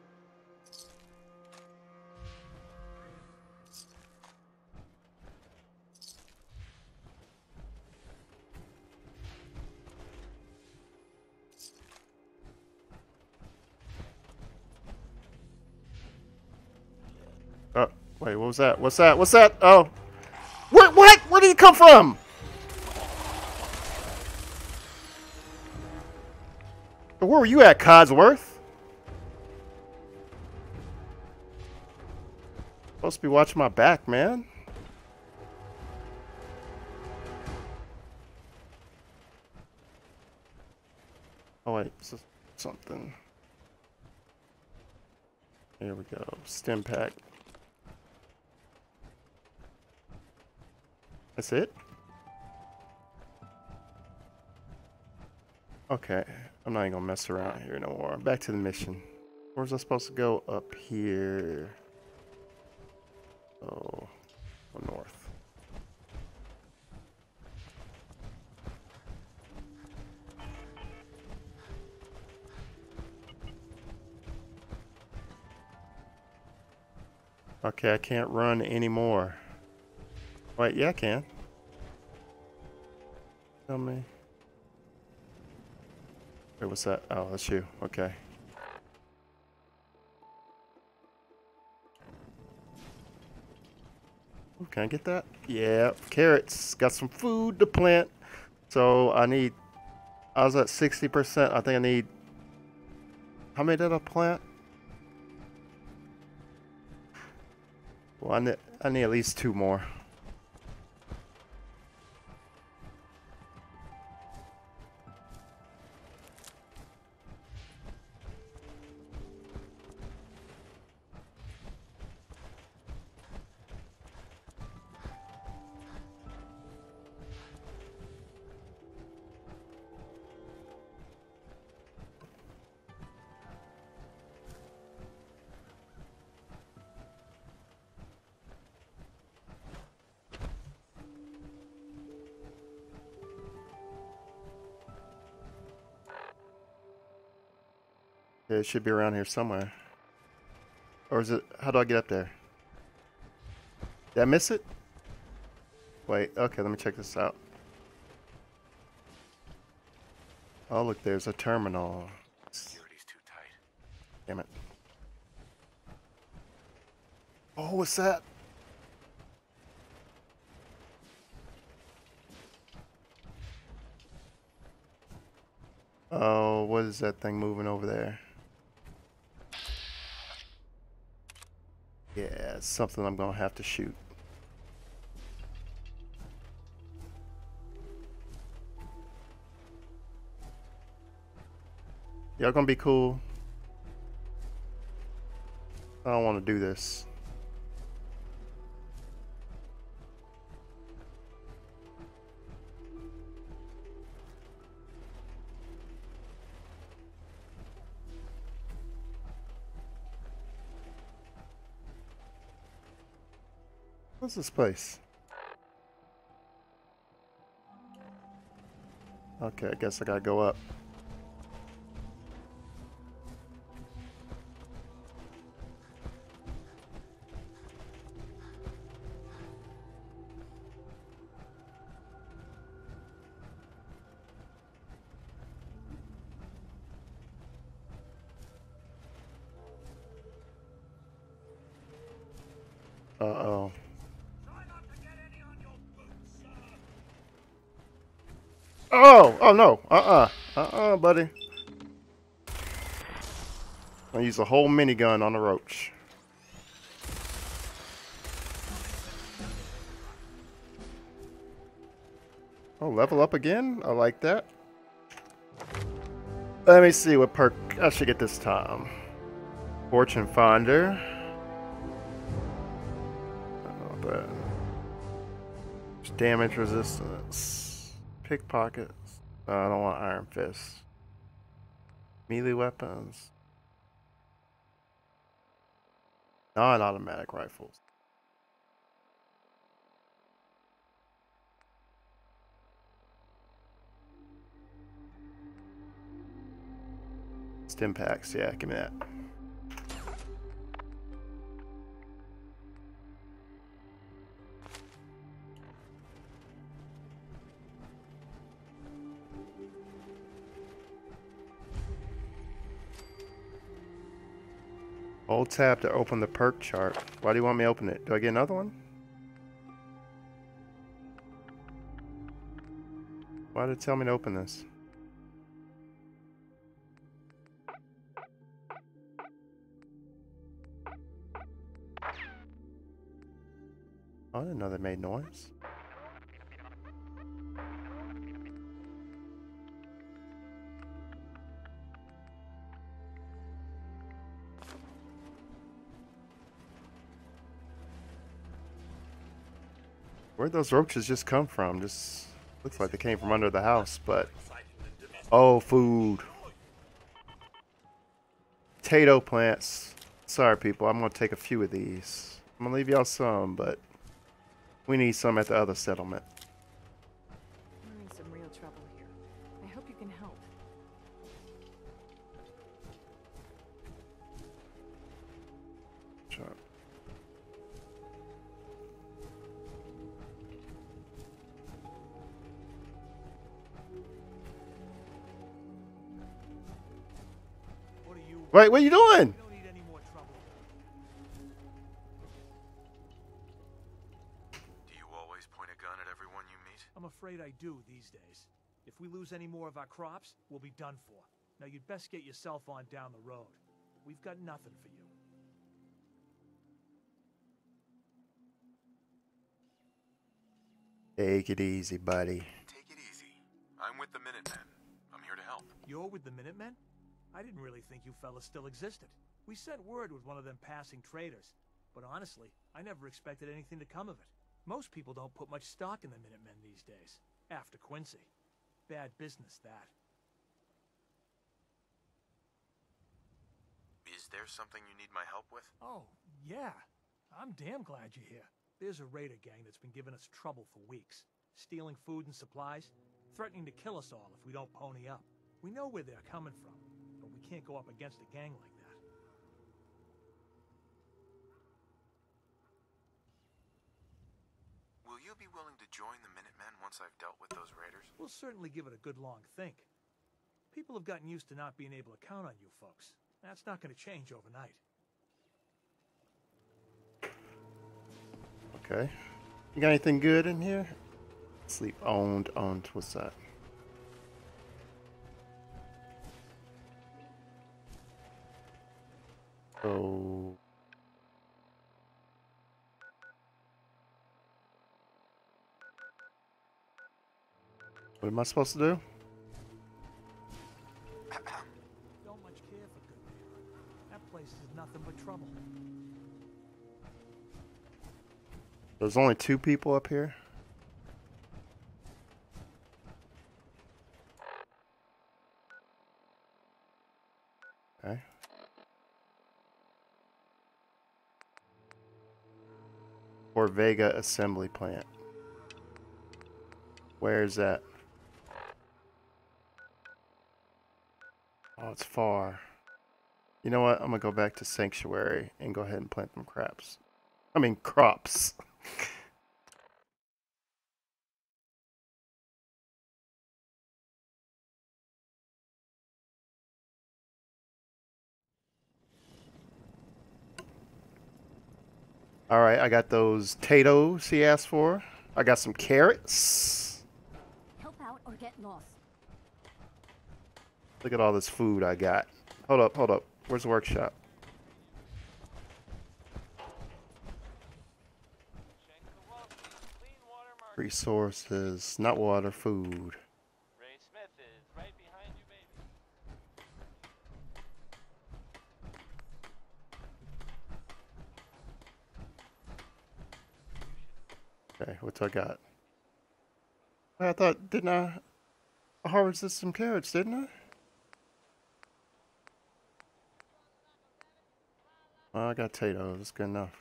Oh, wait, what was that? What's that? What's that? Oh. What? Where did he come from? Where were you at, Codsworth? Supposed to be watching my back, man. Oh wait, this is something. Here we go. Stim pack. That's it? Okay, I'm not even gonna mess around here no more. Back to the mission. Where's I supposed to go? Up here. Oh, north. Okay, I can't run anymore. Wait, yeah, I can. Tell me. Wait, what's that? Oh, that's you. Okay. Ooh, can I get that? Yeah, carrots. Got some food to plant. So I need... I was at 60%. I think I need... How many did I plant? Well, I need at least 2 more. Yeah, it should be around here somewhere. Or is it... How do I get up there? Did I miss it? Wait, okay, let me check this out. Oh, look, there's a terminal. Security's too tight. Damn it. Oh, what's that? Oh, what is that thing moving over there? Yeah, it's something I'm gonna have to shoot. Y'all gonna be cool? I don't want to do this. What's this place? Okay, I guess I gotta go up. Uh-oh. Oh! Oh no! Buddy. I'll use a whole minigun on the roach. Oh, level up again? I like that. Let me see what perk I should get this time. Fortune Finder. But damage resistance, pickpockets. I don't want Iron Fist. Melee weapons, non-automatic rifles. Stim packs, yeah, give me that. Hold tab to open the perk chart. Why do you want me to open it? Do I get another one? Why did it tell me to open this? Oh, I didn't know they made noise. Where'd those roaches just come from? Just looks like they came from under the house, but... Oh, food. Potato plants. Sorry, people. I'm going to take a few of these. I'm going to leave y'all some, but... we need some at the other settlement. We're in some real trouble here. I hope you can help. Sure. Wait, what are you doing? Do you always point a gun at everyone you meet? I'm afraid I do these days. If we lose any more of our crops, we'll be done for. Now you'd best get yourself on down the road. We've got nothing for you. Take it easy, buddy. Take it easy. I'm with the Minutemen. I'm here to help. You're with the Minutemen? I didn't really think you fellas still existed. We sent word with one of them passing traders. But honestly, I never expected anything to come of it. Most people don't put much stock in the Minutemen these days. After Quincy. Bad business, that. Is there something you need my help with? Oh, yeah. I'm damn glad you're here. There's a raider gang that's been giving us trouble for weeks. Stealing food and supplies. Threatening to kill us all if we don't pony up. We know where they're coming from. But we can't go up against a gang like that. Will you be willing to join the Minutemen once I've dealt with those raiders? We'll certainly give it a good long think. People have gotten used to not being able to count on you folks. That's not going to change overnight. Okay. You got anything good in here? Sleep owned. What's that? Oh. What am I supposed to do? Don't There's only 2 people up here. Okay. Or Vega Assembly Plant. Where is that? Oh, it's far. You know what? I'm gonna go back to Sanctuary and go ahead and plant them crops. Alright, I got those potatoes he asked for. I got some carrots. Help out or get lost. Look at all this food I got. Hold up. Where's the workshop? Resources, not water, food. Ray Smith is right behind you, baby. Okay, what's I got? I thought, didn't I harvested some carrots, didn't I? Oh, I got potatoes, that's good enough.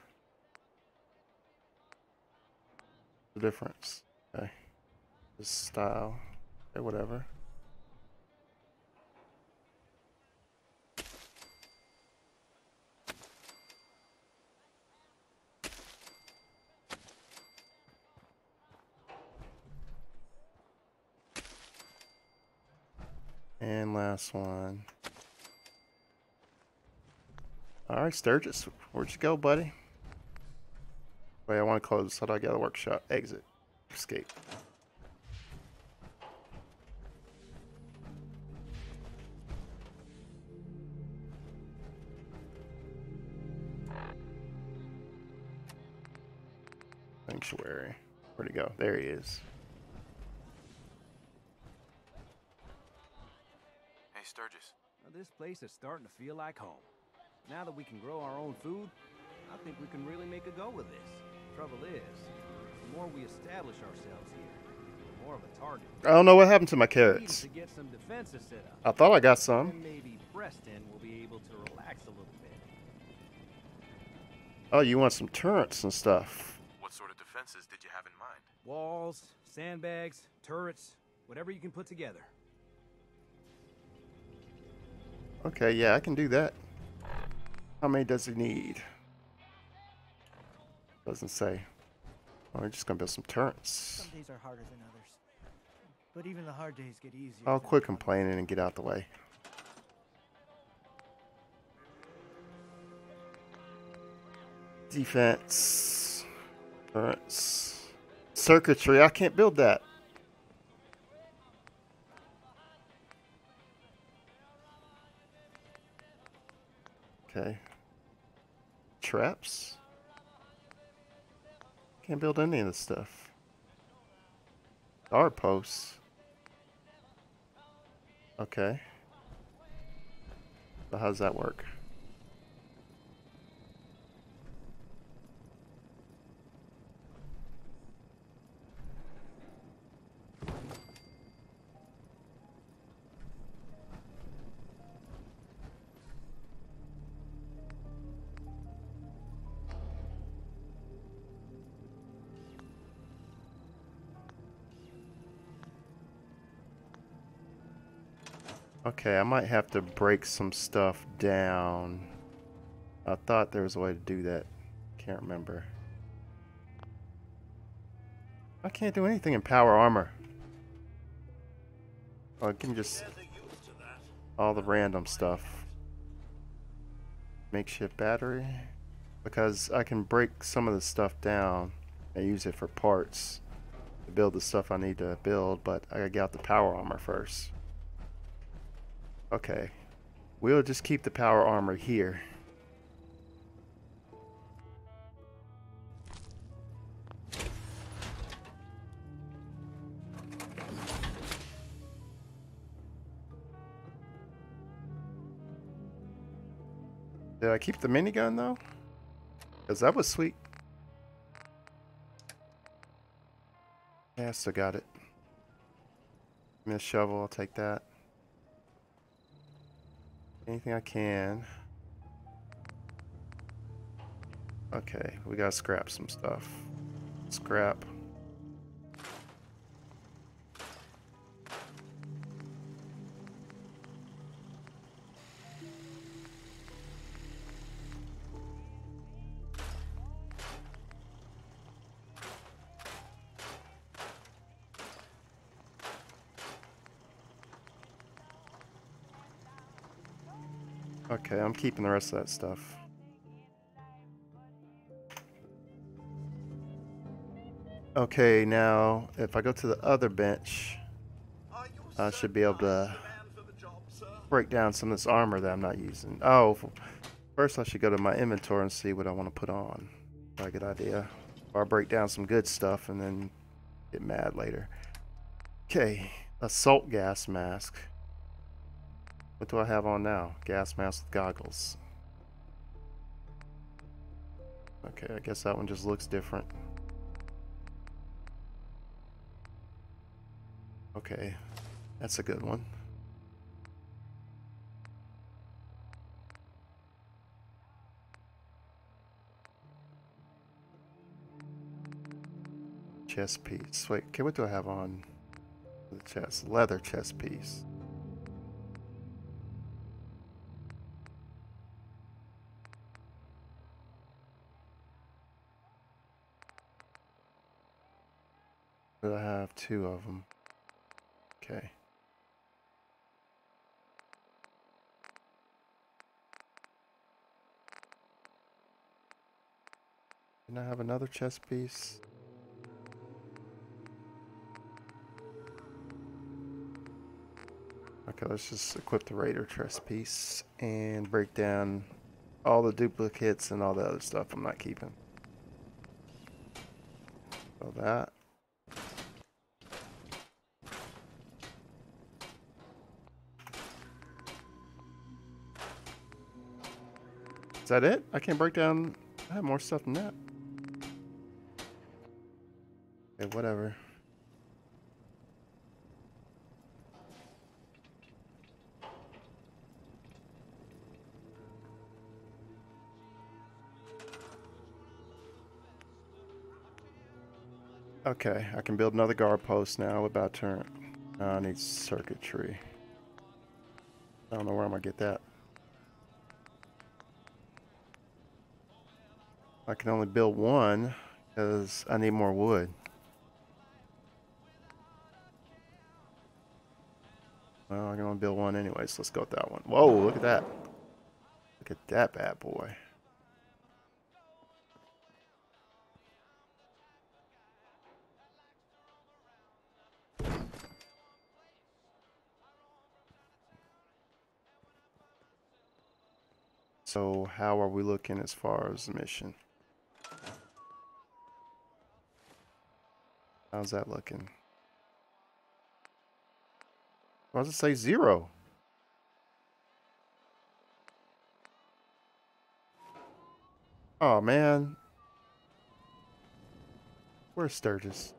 The difference. Okay. This style. Okay, whatever. And last one. Alright, Sturgis. Where'd you go, buddy? Wait, I want to close. How do I get a workshop? Exit. Escape. Sanctuary. Where'd he go? There he is. Hey, Sturgis. Now, this place is starting to feel like home. Now that we can grow our own food, I think we can really make a go of this. Trouble is, the more we establish ourselves here, the more of a target. I don't know what happened to my carrots. To get some defenses set up. I thought I got some. And maybe Preston will be able to relax a little bit. Oh, you want some turrets and stuff. What sort of defenses did you have in mind? Walls, sandbags, turrets, whatever you can put together. Okay, yeah, I can do that. How many does he need? Doesn't say. Oh, we're just gonna build some turrets. Some days are harder than others. But even the hard days get easier. I'll quit complaining and get out the way. Defense. Turrets. Circuitry. I can't build that. Okay. Traps. Can't build any of this stuff. Guard posts. Okay. So how does that work? Okay, I might have to break some stuff down. I thought there was a way to do that. Can't remember. I can't do anything in power armor. Oh, I can just... all the random stuff. Makeshift battery. Because I can break some of the stuff down and use it for parts to build the stuff I need to build, but I gotta get out the power armor first. Okay, we'll just keep the power armor here. Did I keep the minigun though? Because that was sweet. Yeah, I still got it. Give me a shovel, I'll take that. Anything I can. Okay, we gotta scrap some stuff. Scrap. Okay, I'm keeping the rest of that stuff. Okay, now if I go to the other bench, I should be able to break down some of this armor that I'm not using. Oh, first I should go to my inventory and see what I want to put on. Probably a good idea. Or I'll break down some good stuff and then get mad later. Okay, assault gas mask. What do I have on now? Gas mask with goggles. Okay, I guess that one just looks different. Okay, that's a good one. Chest piece. Wait, okay, what do I have on the chest? Leather chest piece. But I have two of them. Okay. Didn't I have another chest piece? Okay, let's just equip the Raider chest piece and break down all the duplicates and all the other stuff I'm not keeping. So that. Is that it? I can't break down. I have more stuff than that. Okay, whatever. Okay, I can build another guard post now. About turn. I need circuitry. I don't know where I'm gonna get that. I can only build one because I need more wood. Well, I'm gonna build one anyways. Let's go with that one. Whoa, look at that. Look at that bad boy. So how are we looking as far as the mission? How's that looking? Why does it say 0? Oh man. Where's Sturgis?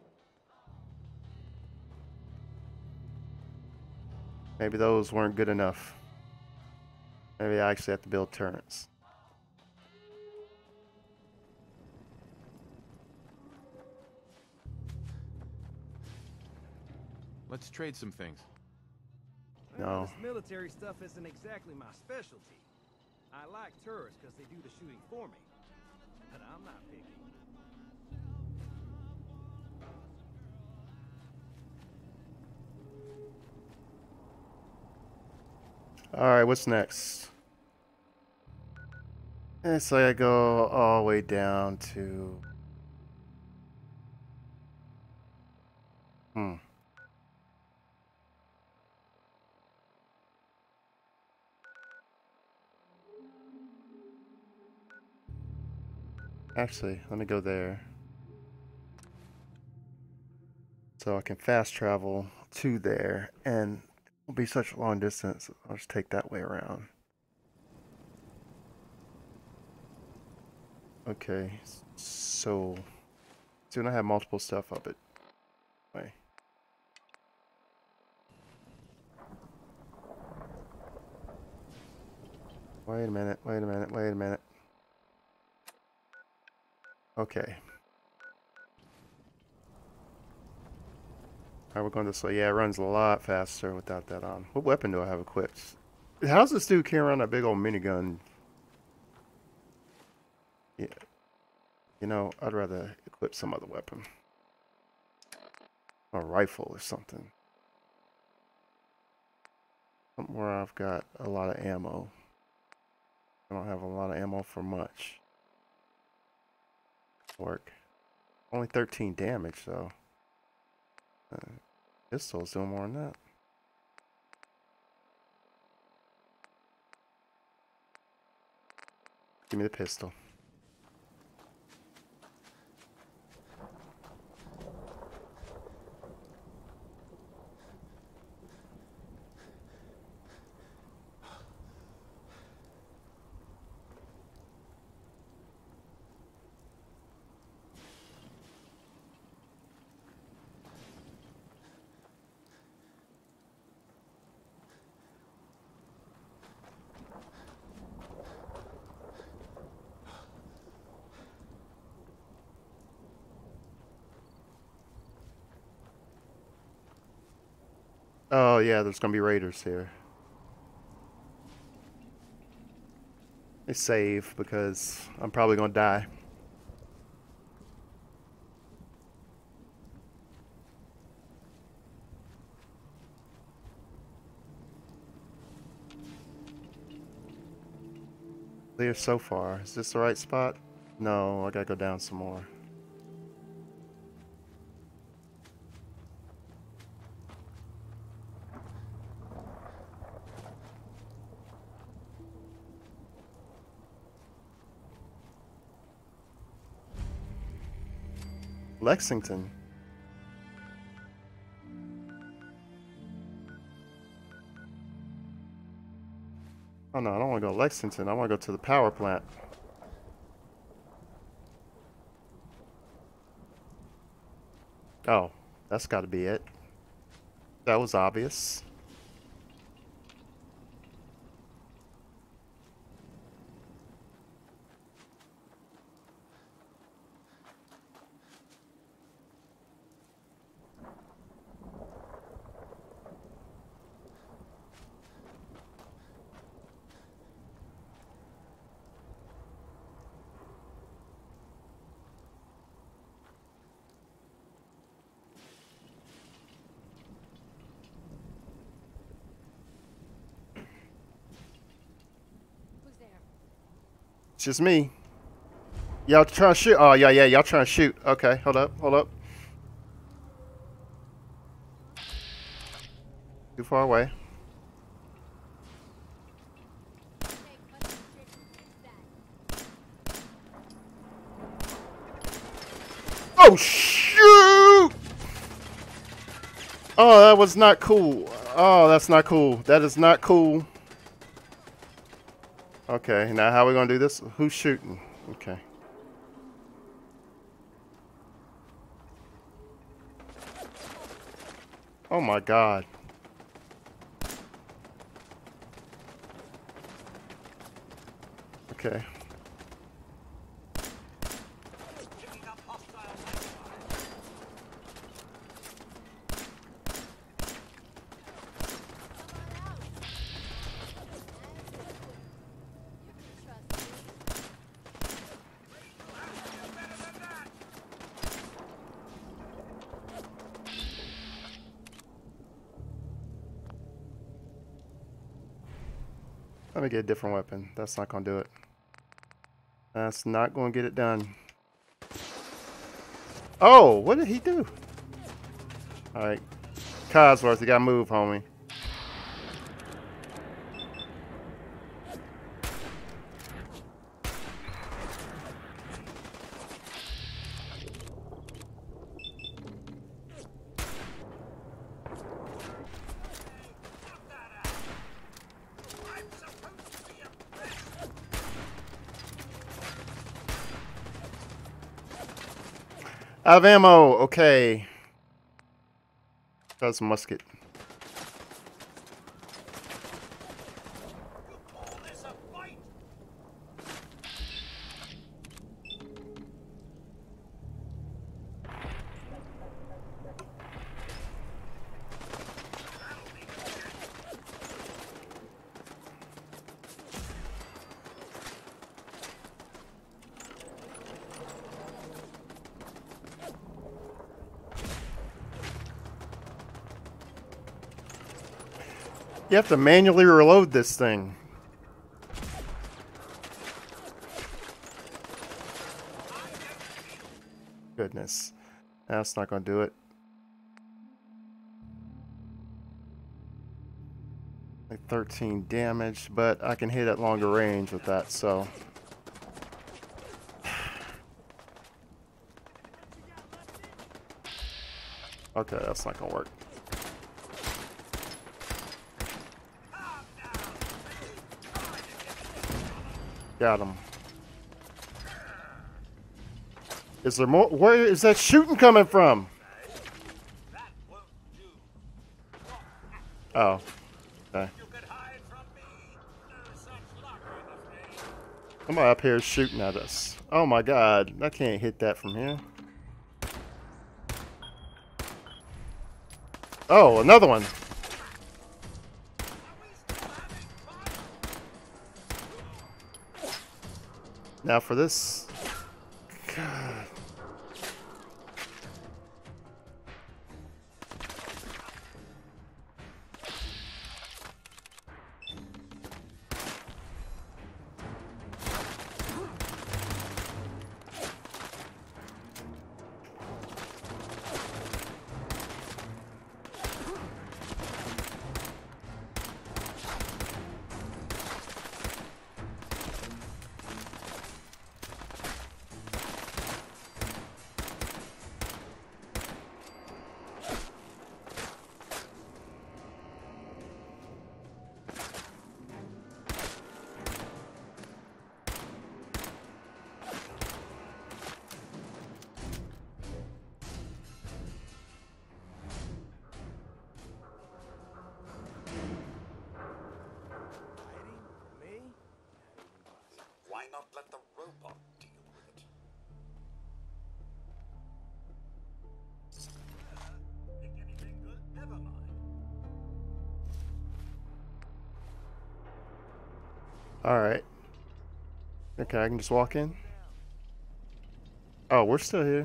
Maybe those weren't good enough. Maybe I actually have to build turrets. Let's trade some things. Well, No. this military stuff isn't exactly my specialty. I like turrets because they do the shooting for me. But I'm not picky. Alright, what's next? So I go all the way down to... Actually, let me go there. So I can fast travel to there, and it won't be such a long distance. I'll just take that way around. Okay, so soon I have multiple stuff up it. Wait. Wait a minute, wait a minute, wait a minute. Okay. Alright, we're going this way. Yeah, it runs a lot faster without that on. What weapon do I have equipped? How's this dude carrying around that big old minigun? Yeah. You know, I'd rather equip some other weapon. A rifle or something. Something where I've got a lot of ammo. I don't have a lot of ammo for much. Work. Only 13 damage though. Pistol's doing more than that. Give me the pistol. Oh yeah, there's gonna be raiders here. They save because I'm probably gonna die. Clear so far. Is this the right spot? No, I gotta go down some more. Lexington. Oh no, I don't want to go to Lexington. I want to go to the power plant. Oh, that's got to be it. That was obvious. It's just me. Y'all trying to shoot? Oh, yeah, y'all trying to shoot. Okay, hold up, hold up. Too far away. Oh, shoot! Oh, that was not cool. Oh, that's not cool. That is not cool. Okay, now how are we gonna do this? Who's shooting? Okay. Oh my God. Okay. Let me get a different weapon. That's not gonna do it. That's not gonna get it done. Oh, what did he do? Alright. Codsworth, you gotta move, homie. Out of ammo, okay. That's a musket. You have to manually reload this thing. Goodness. That's not going to do it. Like 13 damage, but I can hit at longer range with that, so. Okay, that's not going to work. Got him. Is there more? Where is that shooting coming from? Oh. Okay. Somebody up here is shooting at us. Oh my god. I can't hit that from here. Oh, another one. Now for this. God. Why not let the robot deal with it? Think anything good? Never mind. Alright. Okay, I can just walk in. Oh, we're still here.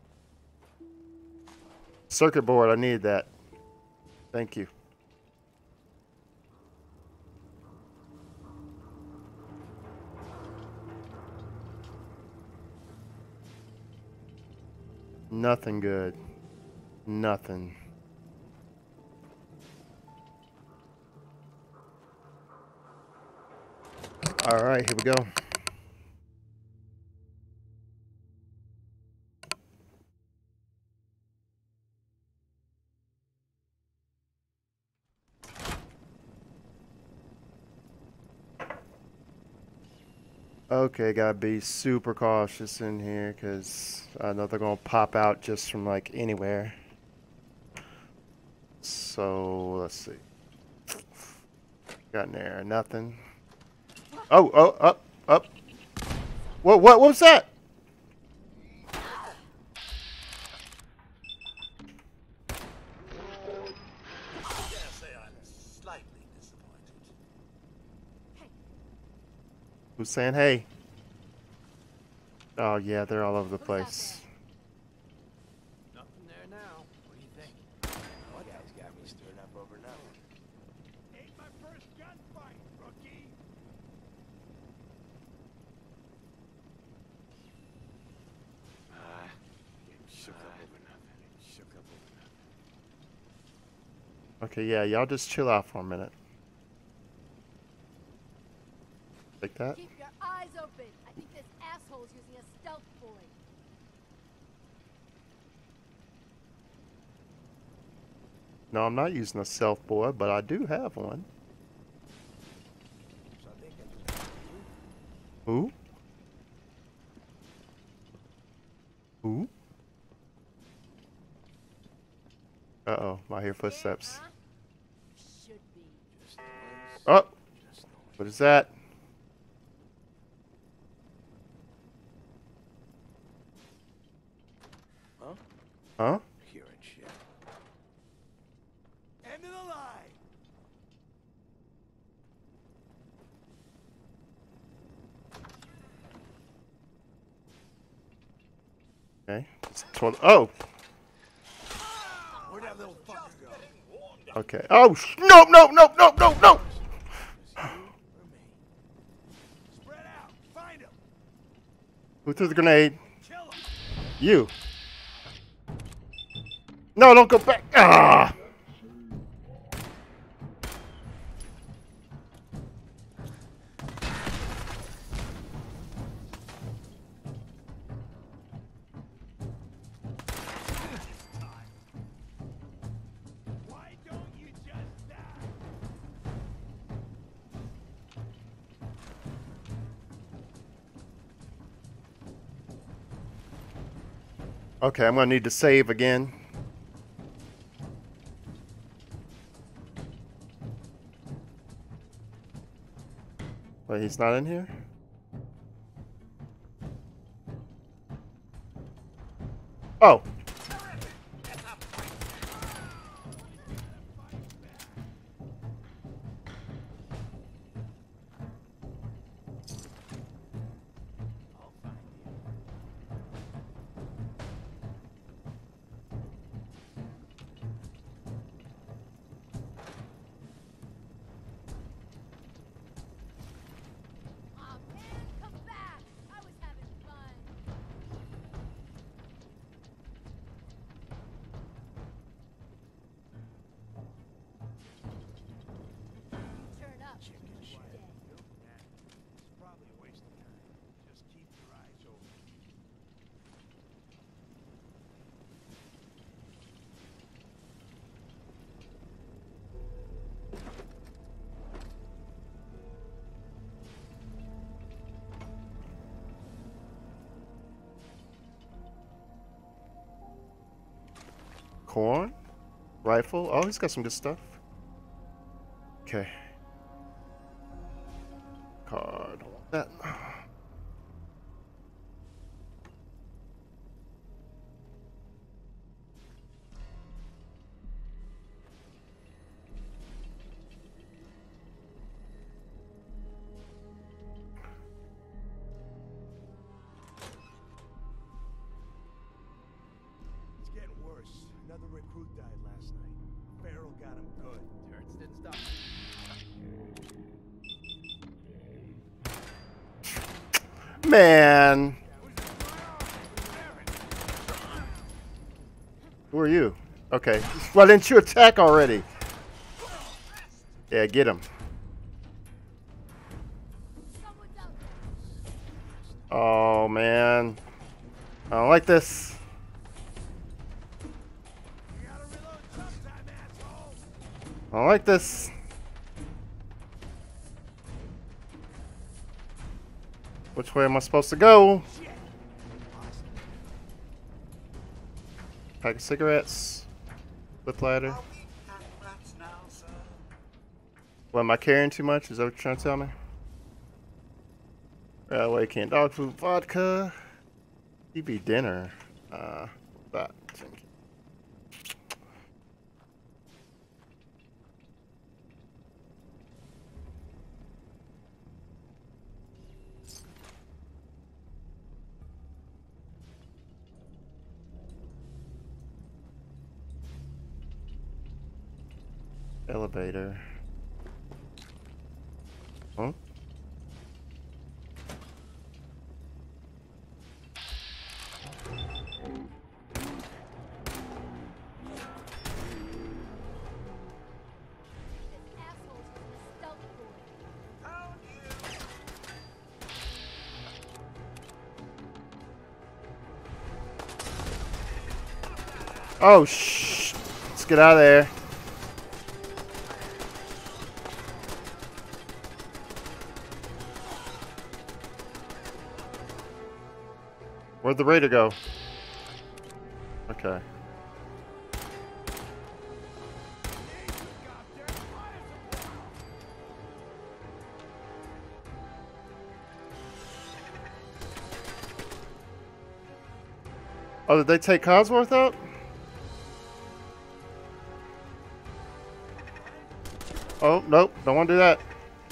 Circuit board, I need that. Thank you. Nothing good. Nothing. All right, here we go. Okay, gotta be super cautious in here because I know they're gonna pop out just from like anywhere. So let's see. Got in there, nothing. Oh, up. What was that? I dare say I'm slightly disappointed. Who's saying hey? Oh yeah, they're all over the place. Nothing there now. What do you think? One guy's got me stirred up over nothing. Ain't my first gunfight, rookie. Shook up over nothing. Shook up over nothing. Okay, yeah, y'all just chill out for a minute. Like that? Keep your eyes open. I think this asshole's using a stealth boy. No, I'm not using a self boy, but I do have one. Who? Who? Uh-oh, I hear footsteps. Should be. Oh! What is that? Huh? Huh? Hearing shit. End of the line. Okay. Oh! Where'd that little fucker go? Okay. Oh, no, no, no, no, no, no! Spread out. Find him. Who threw the grenade? You. No, don't go back. Ah! Why don't you just die? Okay, I'm gonna need to save again. Wait, he's not in here? Oh! Aw, man, come back! I was having fun. Turn up. It's probably a waste of time. Just keep your eyes open. Corn? Rifle? Oh, he's got some good stuff. Okay. Card. That. It's getting worse. Another recruit died last night. Farrell got him good. Turrets didn't stop. Man! Who are you? Okay. Why didn't you attack already? Yeah, get him. Oh, man. I don't like this. I don't like this. Which way am I supposed to go? Pack of cigarettes. Flip ladder. What, am I carrying too much? Is that what you're trying to tell me? Railway can dog food, vodka. TV dinner. That. Thank you. Elevator. Huh? Oh, shh. Let's get out of there. Where'd the raider go? Okay. Oh, did they take Codsworth out? Oh, nope. Don't want to do that.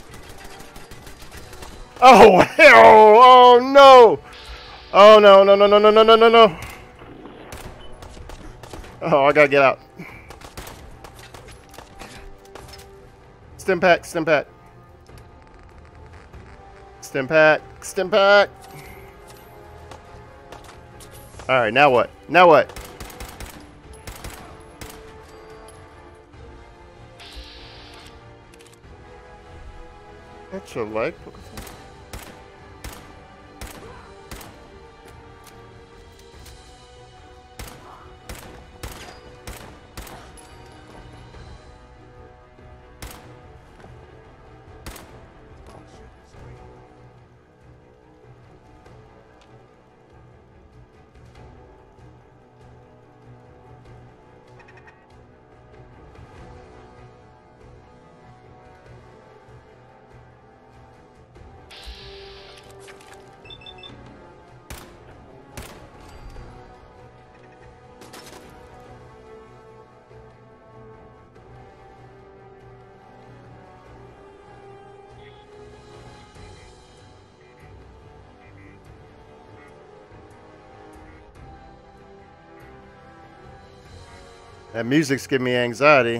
Oh, hell! Oh, no! Oh, no, no, no, no, no, no, no, no, no. Oh, I gotta get out. Stim pack, stim pack. Stim pack, stim pack. Alright, now what? Now what? That's your leg? That music's giving me anxiety.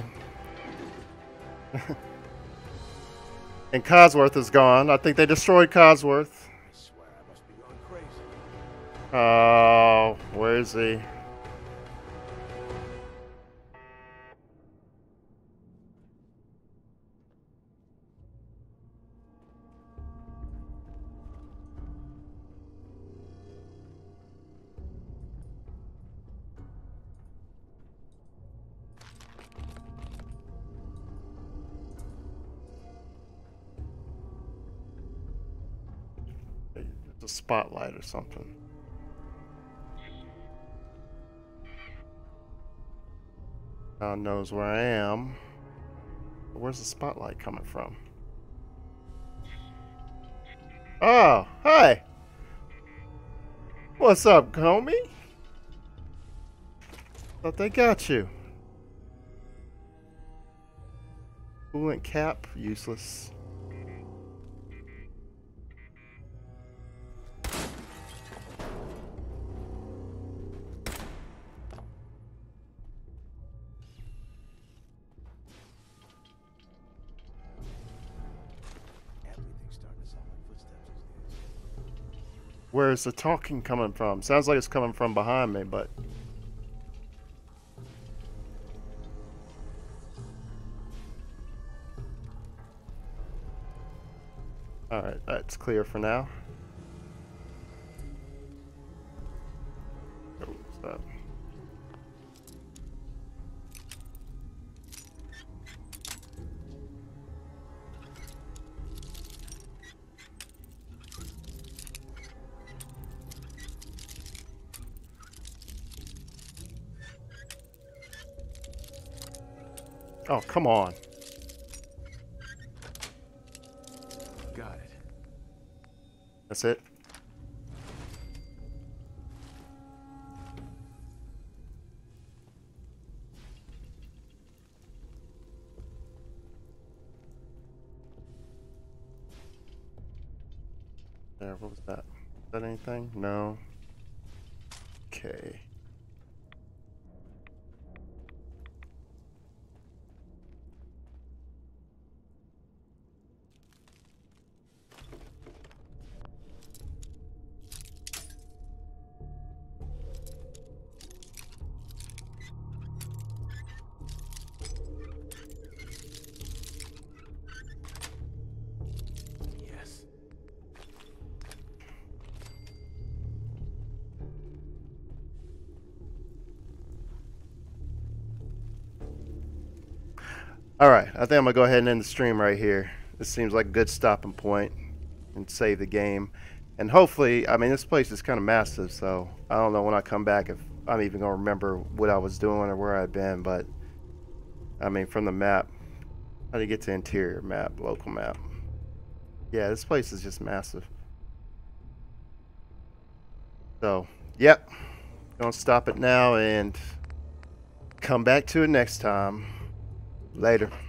And Codsworth is gone. I think they destroyed Codsworth. I swear I must be going crazy. Oh, where is he? A spotlight or something. God knows where I am. But where's the spotlight coming from? Oh, hi. What's up, homie? Thought they got you. Coolant cap, useless. Where's the talking coming from? Sounds like it's coming from behind me, but... Alright, that's clear for now. Oh, what's that? Oh, come on. Got it. That's it? There, what was that? Is that anything? No. Okay. Alright, I think I'm going to go ahead and end the stream right here. This seems like a good stopping point and save the game. And hopefully, I mean, this place is kind of massive, so I don't know when I come back if I'm even going to remember what I was doing or where I'd been, but I mean, from the map, how do you get to interior map, local map? Yeah, this place is just massive. So, yep. Gonna stop it now and come back to it next time. Later.